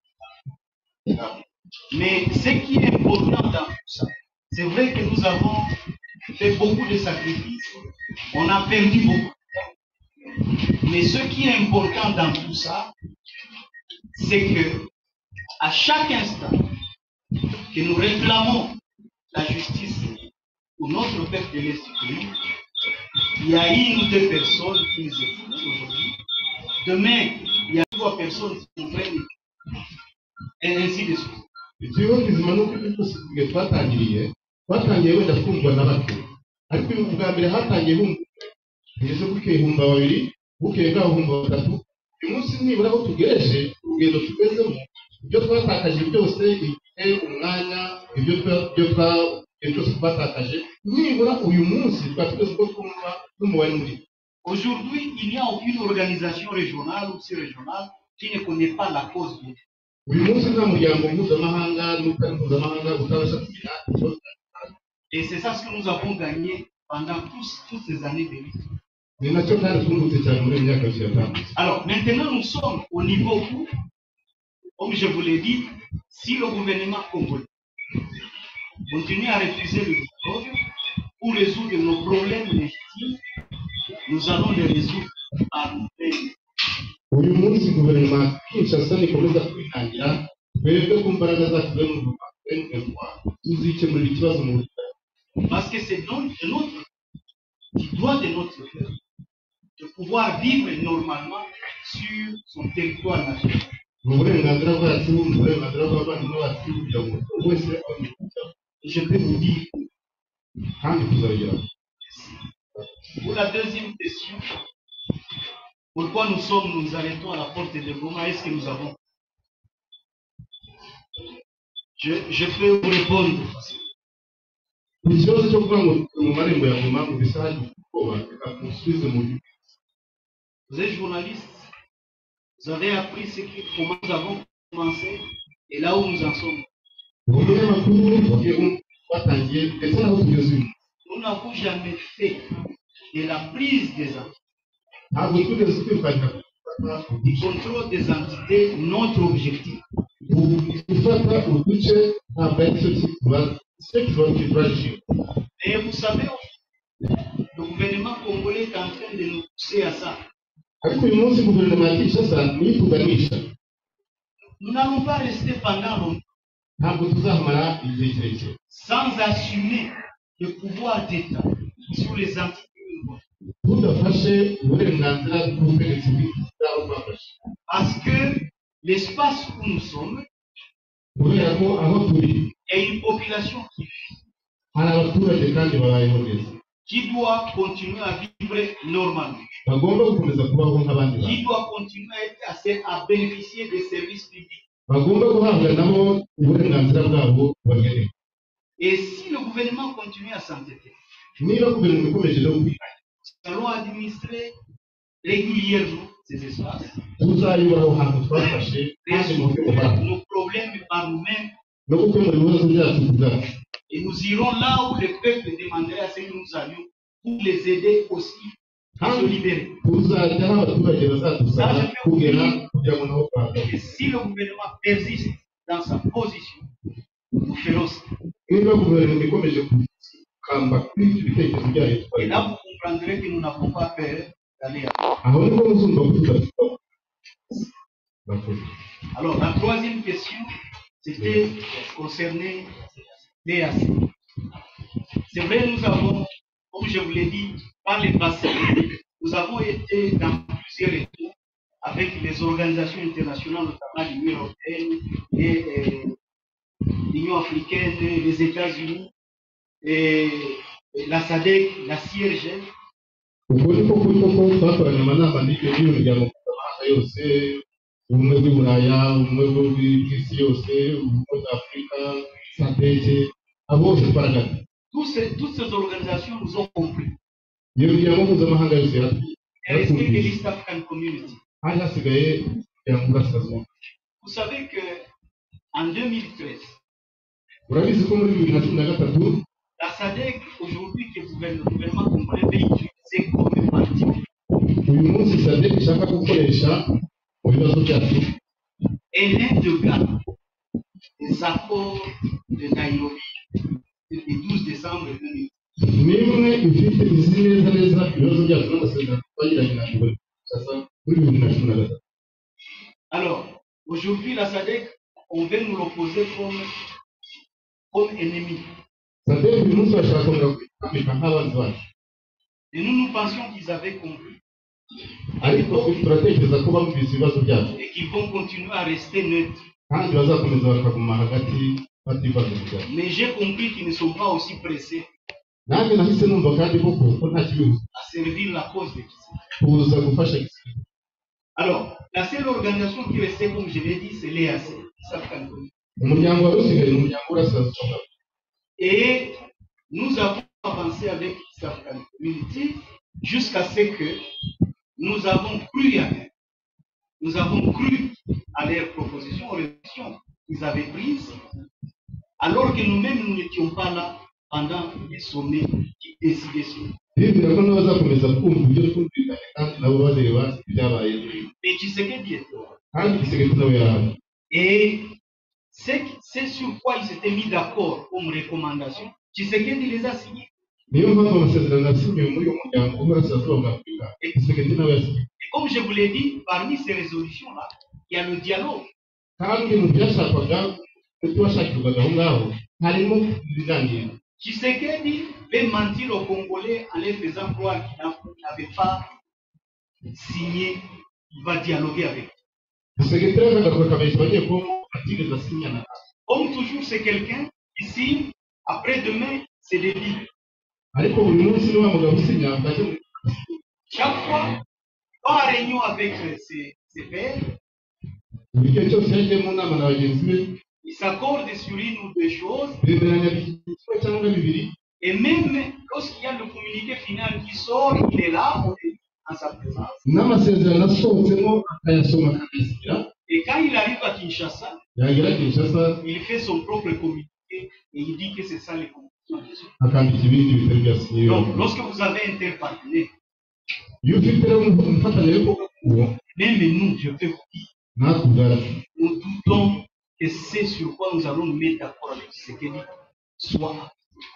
C: Mais ce qui est important dans tout ça, c'est vrai que nous avons fait beaucoup de sacrifices, on a perdu beaucoup. Mais ce qui est important dans tout ça, c'est que à chaque instant que nous réclamons la justice pour notre peuple de l'Est, il y a une ou deux personnes qui nous écoutent aujourd'hui. Demain, il y a trois personnes qui nous prennent, et ainsi de suite.
F: Ikibazo kizima nuko ibyo twatangiye wenda twumva na bato ariko ubwa mbere hatangiye humva ngeze bukeye humva babiri bukeye bwaho humva batatu uyu munsi nibura aho tugereje urugendo tugezemo ibyo twatakaje byose igihe umwanya ibyo byose twatakaje nibura uyu munsi twatugeze ko twumva n'umubare muri.
A: Aujourd'hui, il n'y a aucune organisation régionale ou sous-régionale qui ne connaît pas la cause de
F: uyu munsi nta muryango mpuzamahanga n'utari mpuzamahanga utabasha kugira ikibazo.
A: Et c'est ça ce que nous avons gagné pendant toutes ces années de lutte.
F: Ni nacyo kandi twungutse cyane muri iyi myaka yatambutse.
A: Alors maintenant nous sommes au niveau où, comme je vous l'ai dit, si le gouvernement congolais continue à refuser le dialogue pour résoudre nos problèmes légitimes, nous allons les résoudre par nous-mêmes.
F: Uyu munsi guverinoma Kinshasa nikomeza kwihangira twebwe ku mbaraga zacu zo mu Rwanda tuzikemurira ikibazo mu Rwanda.
A: Parce que c'est notre qui doit de notre cœur de pouvoir vivre normalement sur son territoire national.
F: Mu burenganzira bwacu mu burenganzira bw'abavandimwe bacu kugira ngo wese
A: Je peux vous dire,
F: kandi tuzabigeraho.
A: pour la deuxième question, pourquoi nous arrêtons à la porte de Goma? Est-ce que nous avons? Je peux vous répondre.
F: Ikibazo cyo kuvuga ngo mu marembo ya Goma mu bisaha by'ubwoba reka musubize mu gihe.
A: Vous êtes journaliste, vous avez appris comment nous avons commencé et là où nous en sommes.
F: Umunyamakuru watangiye ndetse n'aho tugeze uyu.
A: Nous n'avons jamais fait de la prise des entités.
F: Ntabwo tugeze kwirukanira
A: Du contrôle des entités, notre objectif.
F: gufata uduce ntabwo ari cyo kibazo kitubajije.
A: Et vous savez, le gouvernement congolais est en train de nous pousser à ça.
F: Ariko uyu munsi guverinoma ya Kinshasa niyo ituganisha.
A: Nous n'allons pas rester pendant longtemps
F: Ntabwo tuzahamara igihe kirekire
A: sans assumer le pouvoir d'État sur les entités.
F: tudafashe uburenganzira bw'ubutegetsi bw'aho twafashe.
A: Parce que l'espace où nous sommes
F: Kubera ko aho turi
A: est une population
F: hari abaturage kandi babayeho neza
A: qui doit continuer à vivre normalement,
F: bagomba gukomeza kubaho nk'abandi bantu,
A: qui doit continuer à bénéficier des services publics.
F: bagomba guhabwa nabo uburenganzira bwabo bagenewe.
A: Et si le gouvernement continue à s'entêter,
F: Niba guverinoma ikomeje no kwihana,
A: nous allons administrer régulièrement ces espaces,
F: tuzayobora aho hantu twafashe kandi mu buryo
A: résoudre
F: buhoraho
A: nos problèmes par nous-mêmes,
F: no gukemura ibibazo byacu ku bwacu.
A: et nous irons là où le peuple demanderait à ce que nous allions pour les aider aussi à se libérer.
F: Tuzajya aho abaturage bazadusaba kugera kugira ngo nabo bahagaze.
A: Et si le gouvernement persiste dans sa position, nous ferons ça.
F: Niba guverinoma ikomeje gukamba kuri ibyo bitekerezo byayo
A: Et
F: twari
A: là, vous comprendrez que nous n'avons pas peur d'aller à.
F: aho niko muzumva ko tudafite.
A: Alors, la troisième question, c'était concerné l'EAC. C'est vrai, nous avons, comme je vous l'ai dit, par le passé, nous avons été dans plusieurs réseaux avec les organisations internationales, notamment l'Union européenne, l'Union africaine, les États-Unis, et la SADC, la CIRGL.
F: Ubwo niko kuri koko twakoranye amanama n'imiryango mpuzamahanga yose, ubumwe bw'Uburaya, ubumwe bw'isi yose, ubumwe bw'Afurika, SADC, abo bose twaragana.
A: Toutes ces organisations nous ont compris.
F: Iyo miryango mpuzamahanga yose
A: Et respect de l'East African Community.
F: hari hasigaye imiryango y'Uburasirazuba.
A: Vous savez qu'en 2013,
F: Urabizi ko muri 2013
A: la SADC, aujourd'hui, que le gouvernement congolais veut utiliser comme parti,
F: uyu munsi SADC ishaka gukoresha mu bibazo byacu,
A: est l'un de garde des accords de Nairobi du 12 décembre 2000.
F: ni imwe ifite izi neza ibibazo byacu n'amasezerano twagiranye na Kinshasa muri 2013.
A: Alors, aujourd'hui, la SADC, on veut nous l'opposer comme ennemi.
F: SADC uyu munsi bashaka kongera kwitambika nk'abanzi bacu,
A: Et nous pensions qu'ils avaient compris
F: ariko turatekereza ko bumvise ibibazo byacu
A: et qu'ils vont continuer à rester neutres.
F: kandi bazakomeza bakaguma hagati batibaza ibyacu.
A: Mais j'ai compris qu'ils ne sont pas aussi pressés
F: Nanjye nahise numva kandi koko ko nta kibazo
A: à servir la cause de Kisi.
F: kuza gufasha Kisekedi.
A: Alors, la seule organisation qui restait, comme je l'ai dit, c'est l'EAC. Et nous avons avancé avec East African Community jusqu'à ce que nous avons cru à eux. Nous avons cru à leurs propositions, aux résolutions qu'ils avaient prises, alors que nous-mêmes, nous n'étions pas là pendant les sommets qui décidaient sur nous. Et Tshisekedi était là. Et c'est sur quoi ils s'étaient mis d'accord comme recommandation. Tshisekedi les a signés. Et comme je vous l'ai dit, parmi ces résolutions-là, il y a le dialogue. Tshisekedi veut mentir aux Congolais en les faisant croire qu'il n'avait pas signé, il va dialoguer avec eux. Comme toujours, c'est quelqu'un qui signe, après-demain, c'est des livres. Chaque fois, dans la réunion avec ses pairs, ils s'accordent sur une ou deux choses. Et même lorsqu'il y a le communiqué final qui sort, il est là, on est en sa présence. Et quand il arrive à Kinshasa, il fait son propre communiqué et il dit que c'est ça les conditions. Donc, lorsque vous avez interpartenaire, même nous, je peux vous dire, nous doutons que c'est sur quoi nous allons nous mettre d'accord avec ce qu'il dit soit.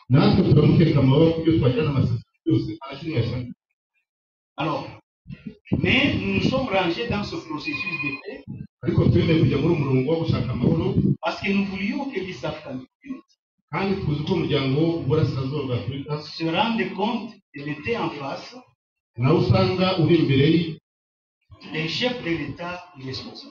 A: Alors, mais nous nous sommes rangés dans ce processus de paix parce que nous voulions que l'East African se rende compte qu'elle était en face. Les chefs de l'État irresponsables.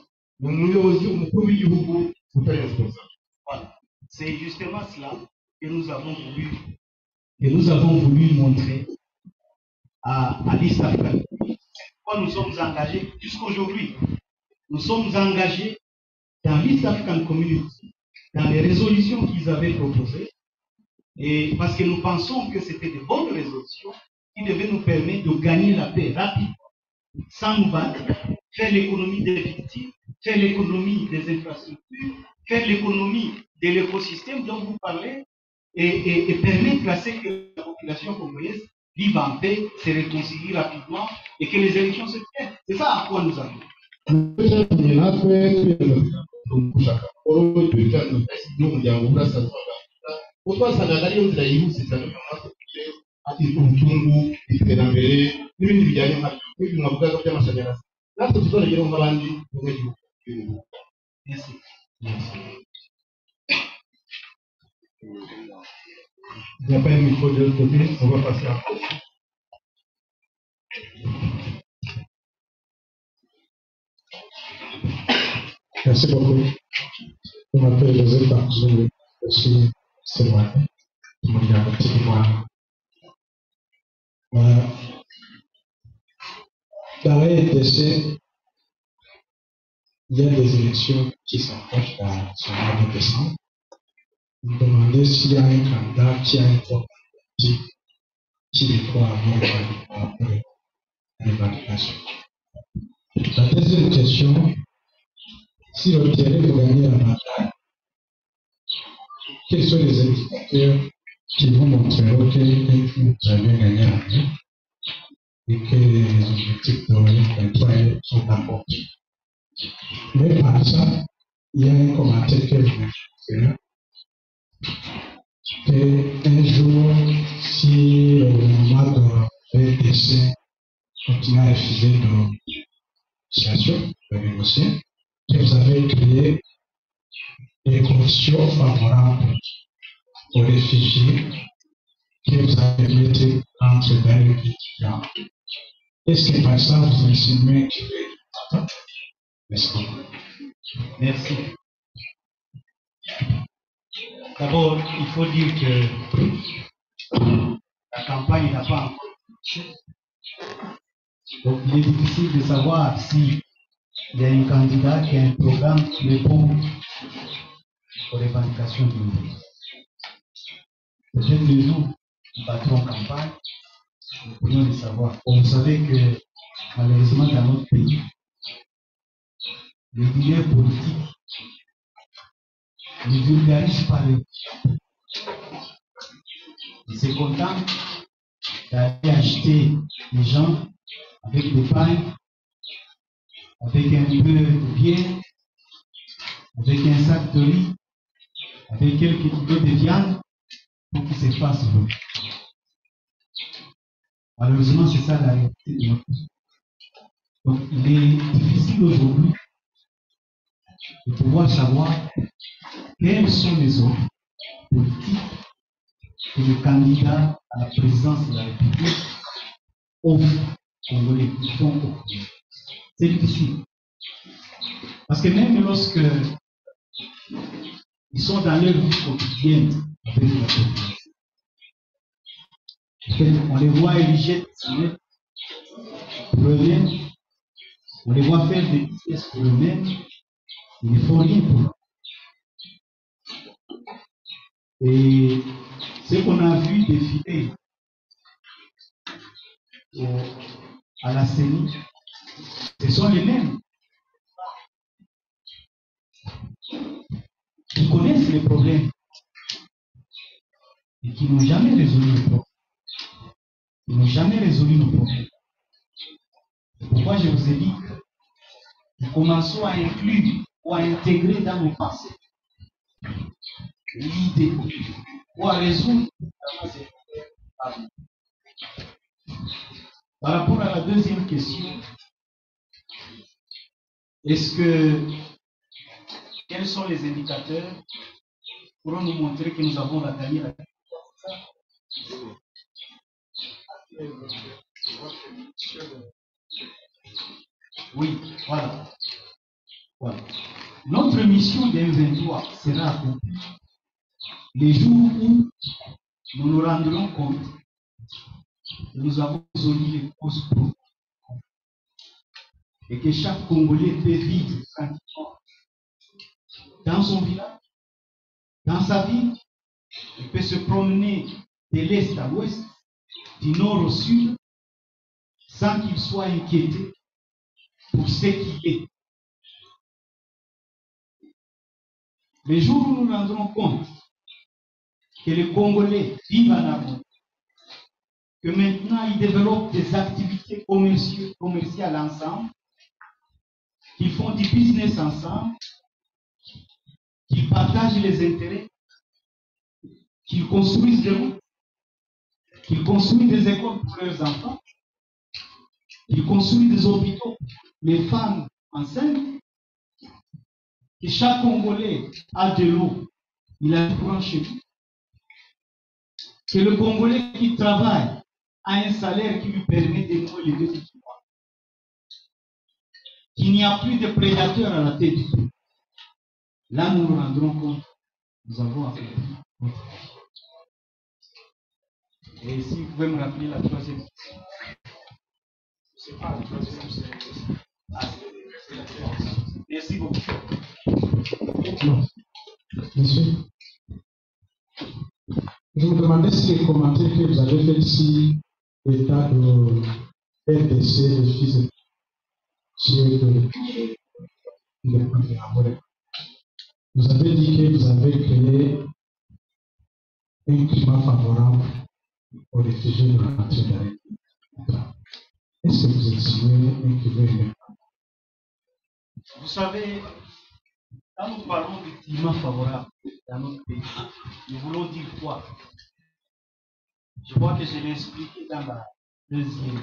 A: Voilà. C'est justement cela que nous avons voulu montrer à l'East African. Pourquoi nous sommes engagés jusqu'aujourd'hui. Nous sommes engagés dans l'East African Community, dans les résolutions qu'ils avaient proposées, et parce que nous pensons que c'était de bonnes résolutions qui devaient nous permettre de gagner la paix rapidement, sans nous battre, faire l'économie des victimes, faire l'économie des infrastructures, faire l'économie de l'écosystème dont vous parlez, et permettre à ce que la population congolaise vive en paix, se réconcilie rapidement et que les élections se tiennent. C'est ça à quoi nous avons. Merci.
C: Il n'y a pas un micro de l'autre côté, on va passer à côté. Merci beaucoup. Je m'appelle Joseph Barzou, je suis Séloane, je me dis à côté de moi. Dans les RDC, il y a des élections qui s'approchent dans ce mois de décembre. Vous me demandez s'il y a un candidat qui a un programme politique qui doit avoir une évaluation. La deuxième question, si le terrain veut gagner la bataille, quels sont les indicateurs qui vont montrer que vous avez gagné la guerre et que les objectifs de 2023 sont apportés? Mais par ça, il y a un commentaire que je vais faire. Un jour, si le gouvernement de RDC continue à refuser de négociation, de négocier, que vous avez créé des conditions favorables aux réfugiés que vous avez mis entre dans le pays. Est-ce que par ça, vous insinuez que Merci.
A: Merci. D'abord, il faut dire que la campagne n'a pas encore commencé. Donc, il est difficile de savoir si il y a un candidat qui a un programme qui répond aux revendications du monde. Peut-être les jours nous battrons en campagne, nous pourrions le savoir. Vous savez que malheureusement dans notre pays, les leaders politiques ne vulgarisent pas les gens. Ils se contentent d'aller acheter les gens avec des pailles, avec un peu de bière, avec un sac de riz, avec quelques kilos de viande pour qu'ils se fassent voler. Malheureusement, c'est ça la réalité de notre pays. Donc, il est difficile aujourd'hui de pouvoir savoir quels sont les offres politiques que le candidat à la présidence de la République offre aux Congolais qui font offrir. C'est difficile. Parce que même lorsque ils sont dans leur vie quotidienne avec la population, on les voit ériger des salles pour eux-mêmes, on les voit faire des business pour eux-mêmes, ils ne font rien pour eux. Et ce qu'on a vu défiler à la CENI, ce sont les mêmes qui connaissent les problèmes et qui n'ont jamais résolu les problèmes. Ils n'ont jamais résolu nos problèmes. C'est pourquoi je vous ai dit que nous commençons à inclure ou à intégrer dans nos passés l'idée ou à résoudre ces problèmes. Par rapport à la deuxième question, quels sont les indicateurs pour nous montrer que nous avons gagné la victoire? Oui, voilà. Notre mission des 23 sera accomplie les jours où nous nous rendrons compte que nous avons résolu les causes profondes et que chaque Congolais peut vivre tranquillement dans son village, dans sa ville, il peut se promener de l'est à l'ouest, du nord au sud, sans qu'il soit inquiété pour ce qu'il est. Les jours où nous nous rendrons compte que les Congolais vivent en harmonie, que maintenant ils développent des activités commerciales ensemble, qu'ils font du business ensemble, qu'ils partagent les intérêts, qu'ils construisent des routes, qu'ils construisent des écoles pour leurs enfants, qu'ils construisent des hôpitaux pour les femmes enceintes, que chaque Congolais a de l'eau, il a du courant chez lui, que le Congolais qui travaille a un salaire qui lui permet de nouer les deux petits mois, qu'il n'y a plus de prédateurs à la tête du pays. Là, nous nous rendrons compte, nous avons affaibli notre vie. Et si vous pouvez me rappeler la troisième question. Je ne sais pas, la troisième, c'est... Merci beaucoup.
I: Non. Monsieur, je vous demandais si les commentaires que vous avez faits ici, l'état de RDC, le fils de vous avez dit que vous avez créé un climat favorable aux réfugiés de la nature d'Arrêt. Est-ce que vous estimez un climat?
A: Vous savez, quand nous parlons du climat favorable dans notre pays, nous voulons dire quoi? Je crois que je l'ai expliqué dans la deuxième.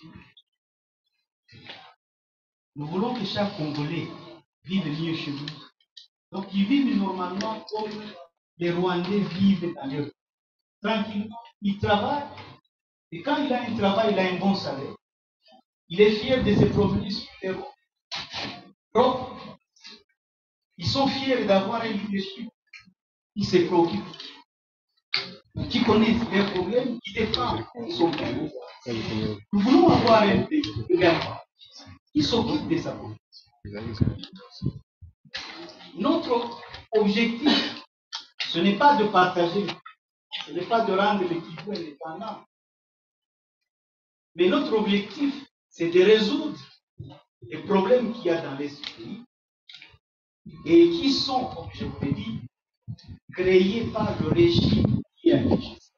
A: Nous voulons que chaque Congolais vive mieux chez nous. Donc, ils vivent normalement comme les Rwandais vivent dans leur vie. Tranquillement, ils travaillent. Et quand il a un travail, il a un bon salaire. Il est fier de se promener sur les routes. Donc, ils sont fiers d'avoir un leadership qui se préoccupe, qui connaît leurs problèmes, qui défend son pays. Nous voulons avoir un pays qui s'occupe de sa politique. Notre objectif, ce n'est pas de partager, ce n'est pas de rendre le Kivu indépendant. Mais notre objectif, c'est de résoudre les problèmes qu'il y a dans les pays et qui sont, comme je vous l'ai dit, créés par le régime qui a Kinshasa.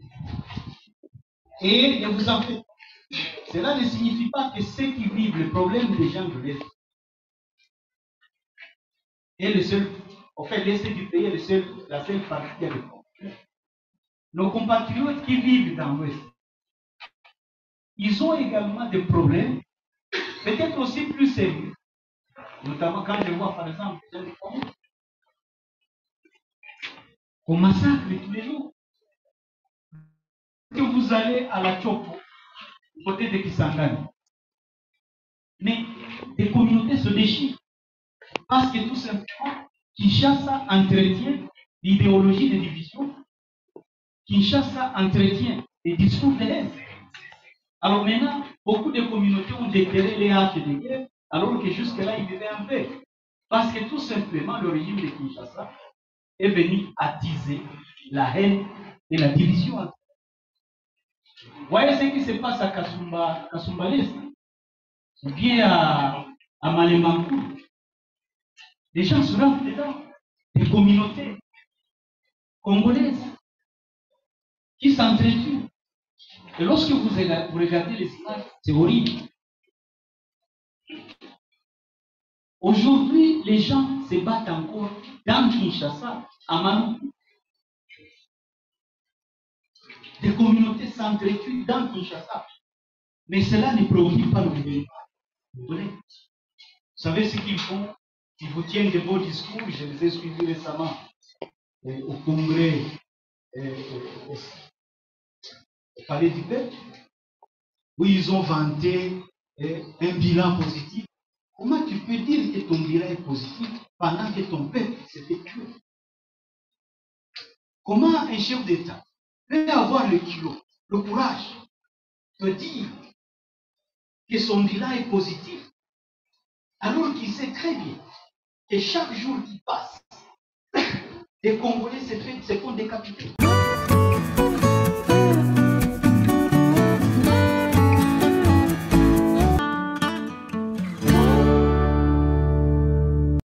A: Et ne vous en faites pas. Cela ne signifie pas que ceux qui vivent le problème des gens de l'Est est le seul, en fait, l'Est du pays est la seule partie qui a le problème. Nos compatriotes qui vivent dans l'Ouest, ils ont également des problèmes, peut-être aussi plus sérieux, notamment quand je vois par exemple qu'on massacre tous les jours. Que vous allez à la Chopo, côté de Kisangani, mais des communautés se déchirent parce que tout simplement Kinshasa entretient l'idéologie de division, Kinshasa entretient les discours de haine. Alors maintenant, beaucoup de communautés ont déterré les haches de guerre, alors que jusque-là, ils vivaient en paix. Parce que tout simplement, le régime de Kinshasa est venu attiser la haine et la division. Vous voyez ce qui se passe à Kasumba l'Est, ou bien à Malémankou. Les gens se rentrent dedans, des communautés congolaises qui s'entretuent. Et lorsque vous regardez les images, c'est horrible. Aujourd'hui, les gens se battent encore dans Kinshasa, à Manoukou. Des communautés s'entretuent dans Kinshasa. Mais cela ne préoccupe pas le gouvernement. Vous savez ce qu'ils font? Ils vous tiennent de beaux discours. Je les ai suivis récemment au congrès au palais du peuple, où ils ont vanté un bilan positif. Comment tu peux dire que ton bilan est positif pendant que ton peuple s'est fait tuer? Comment un chef d'État peut avoir le culot, le courage de dire que son bilan est positif alors qu'il sait très bien que chaque jour qui passe, des Congolais se font décapiter?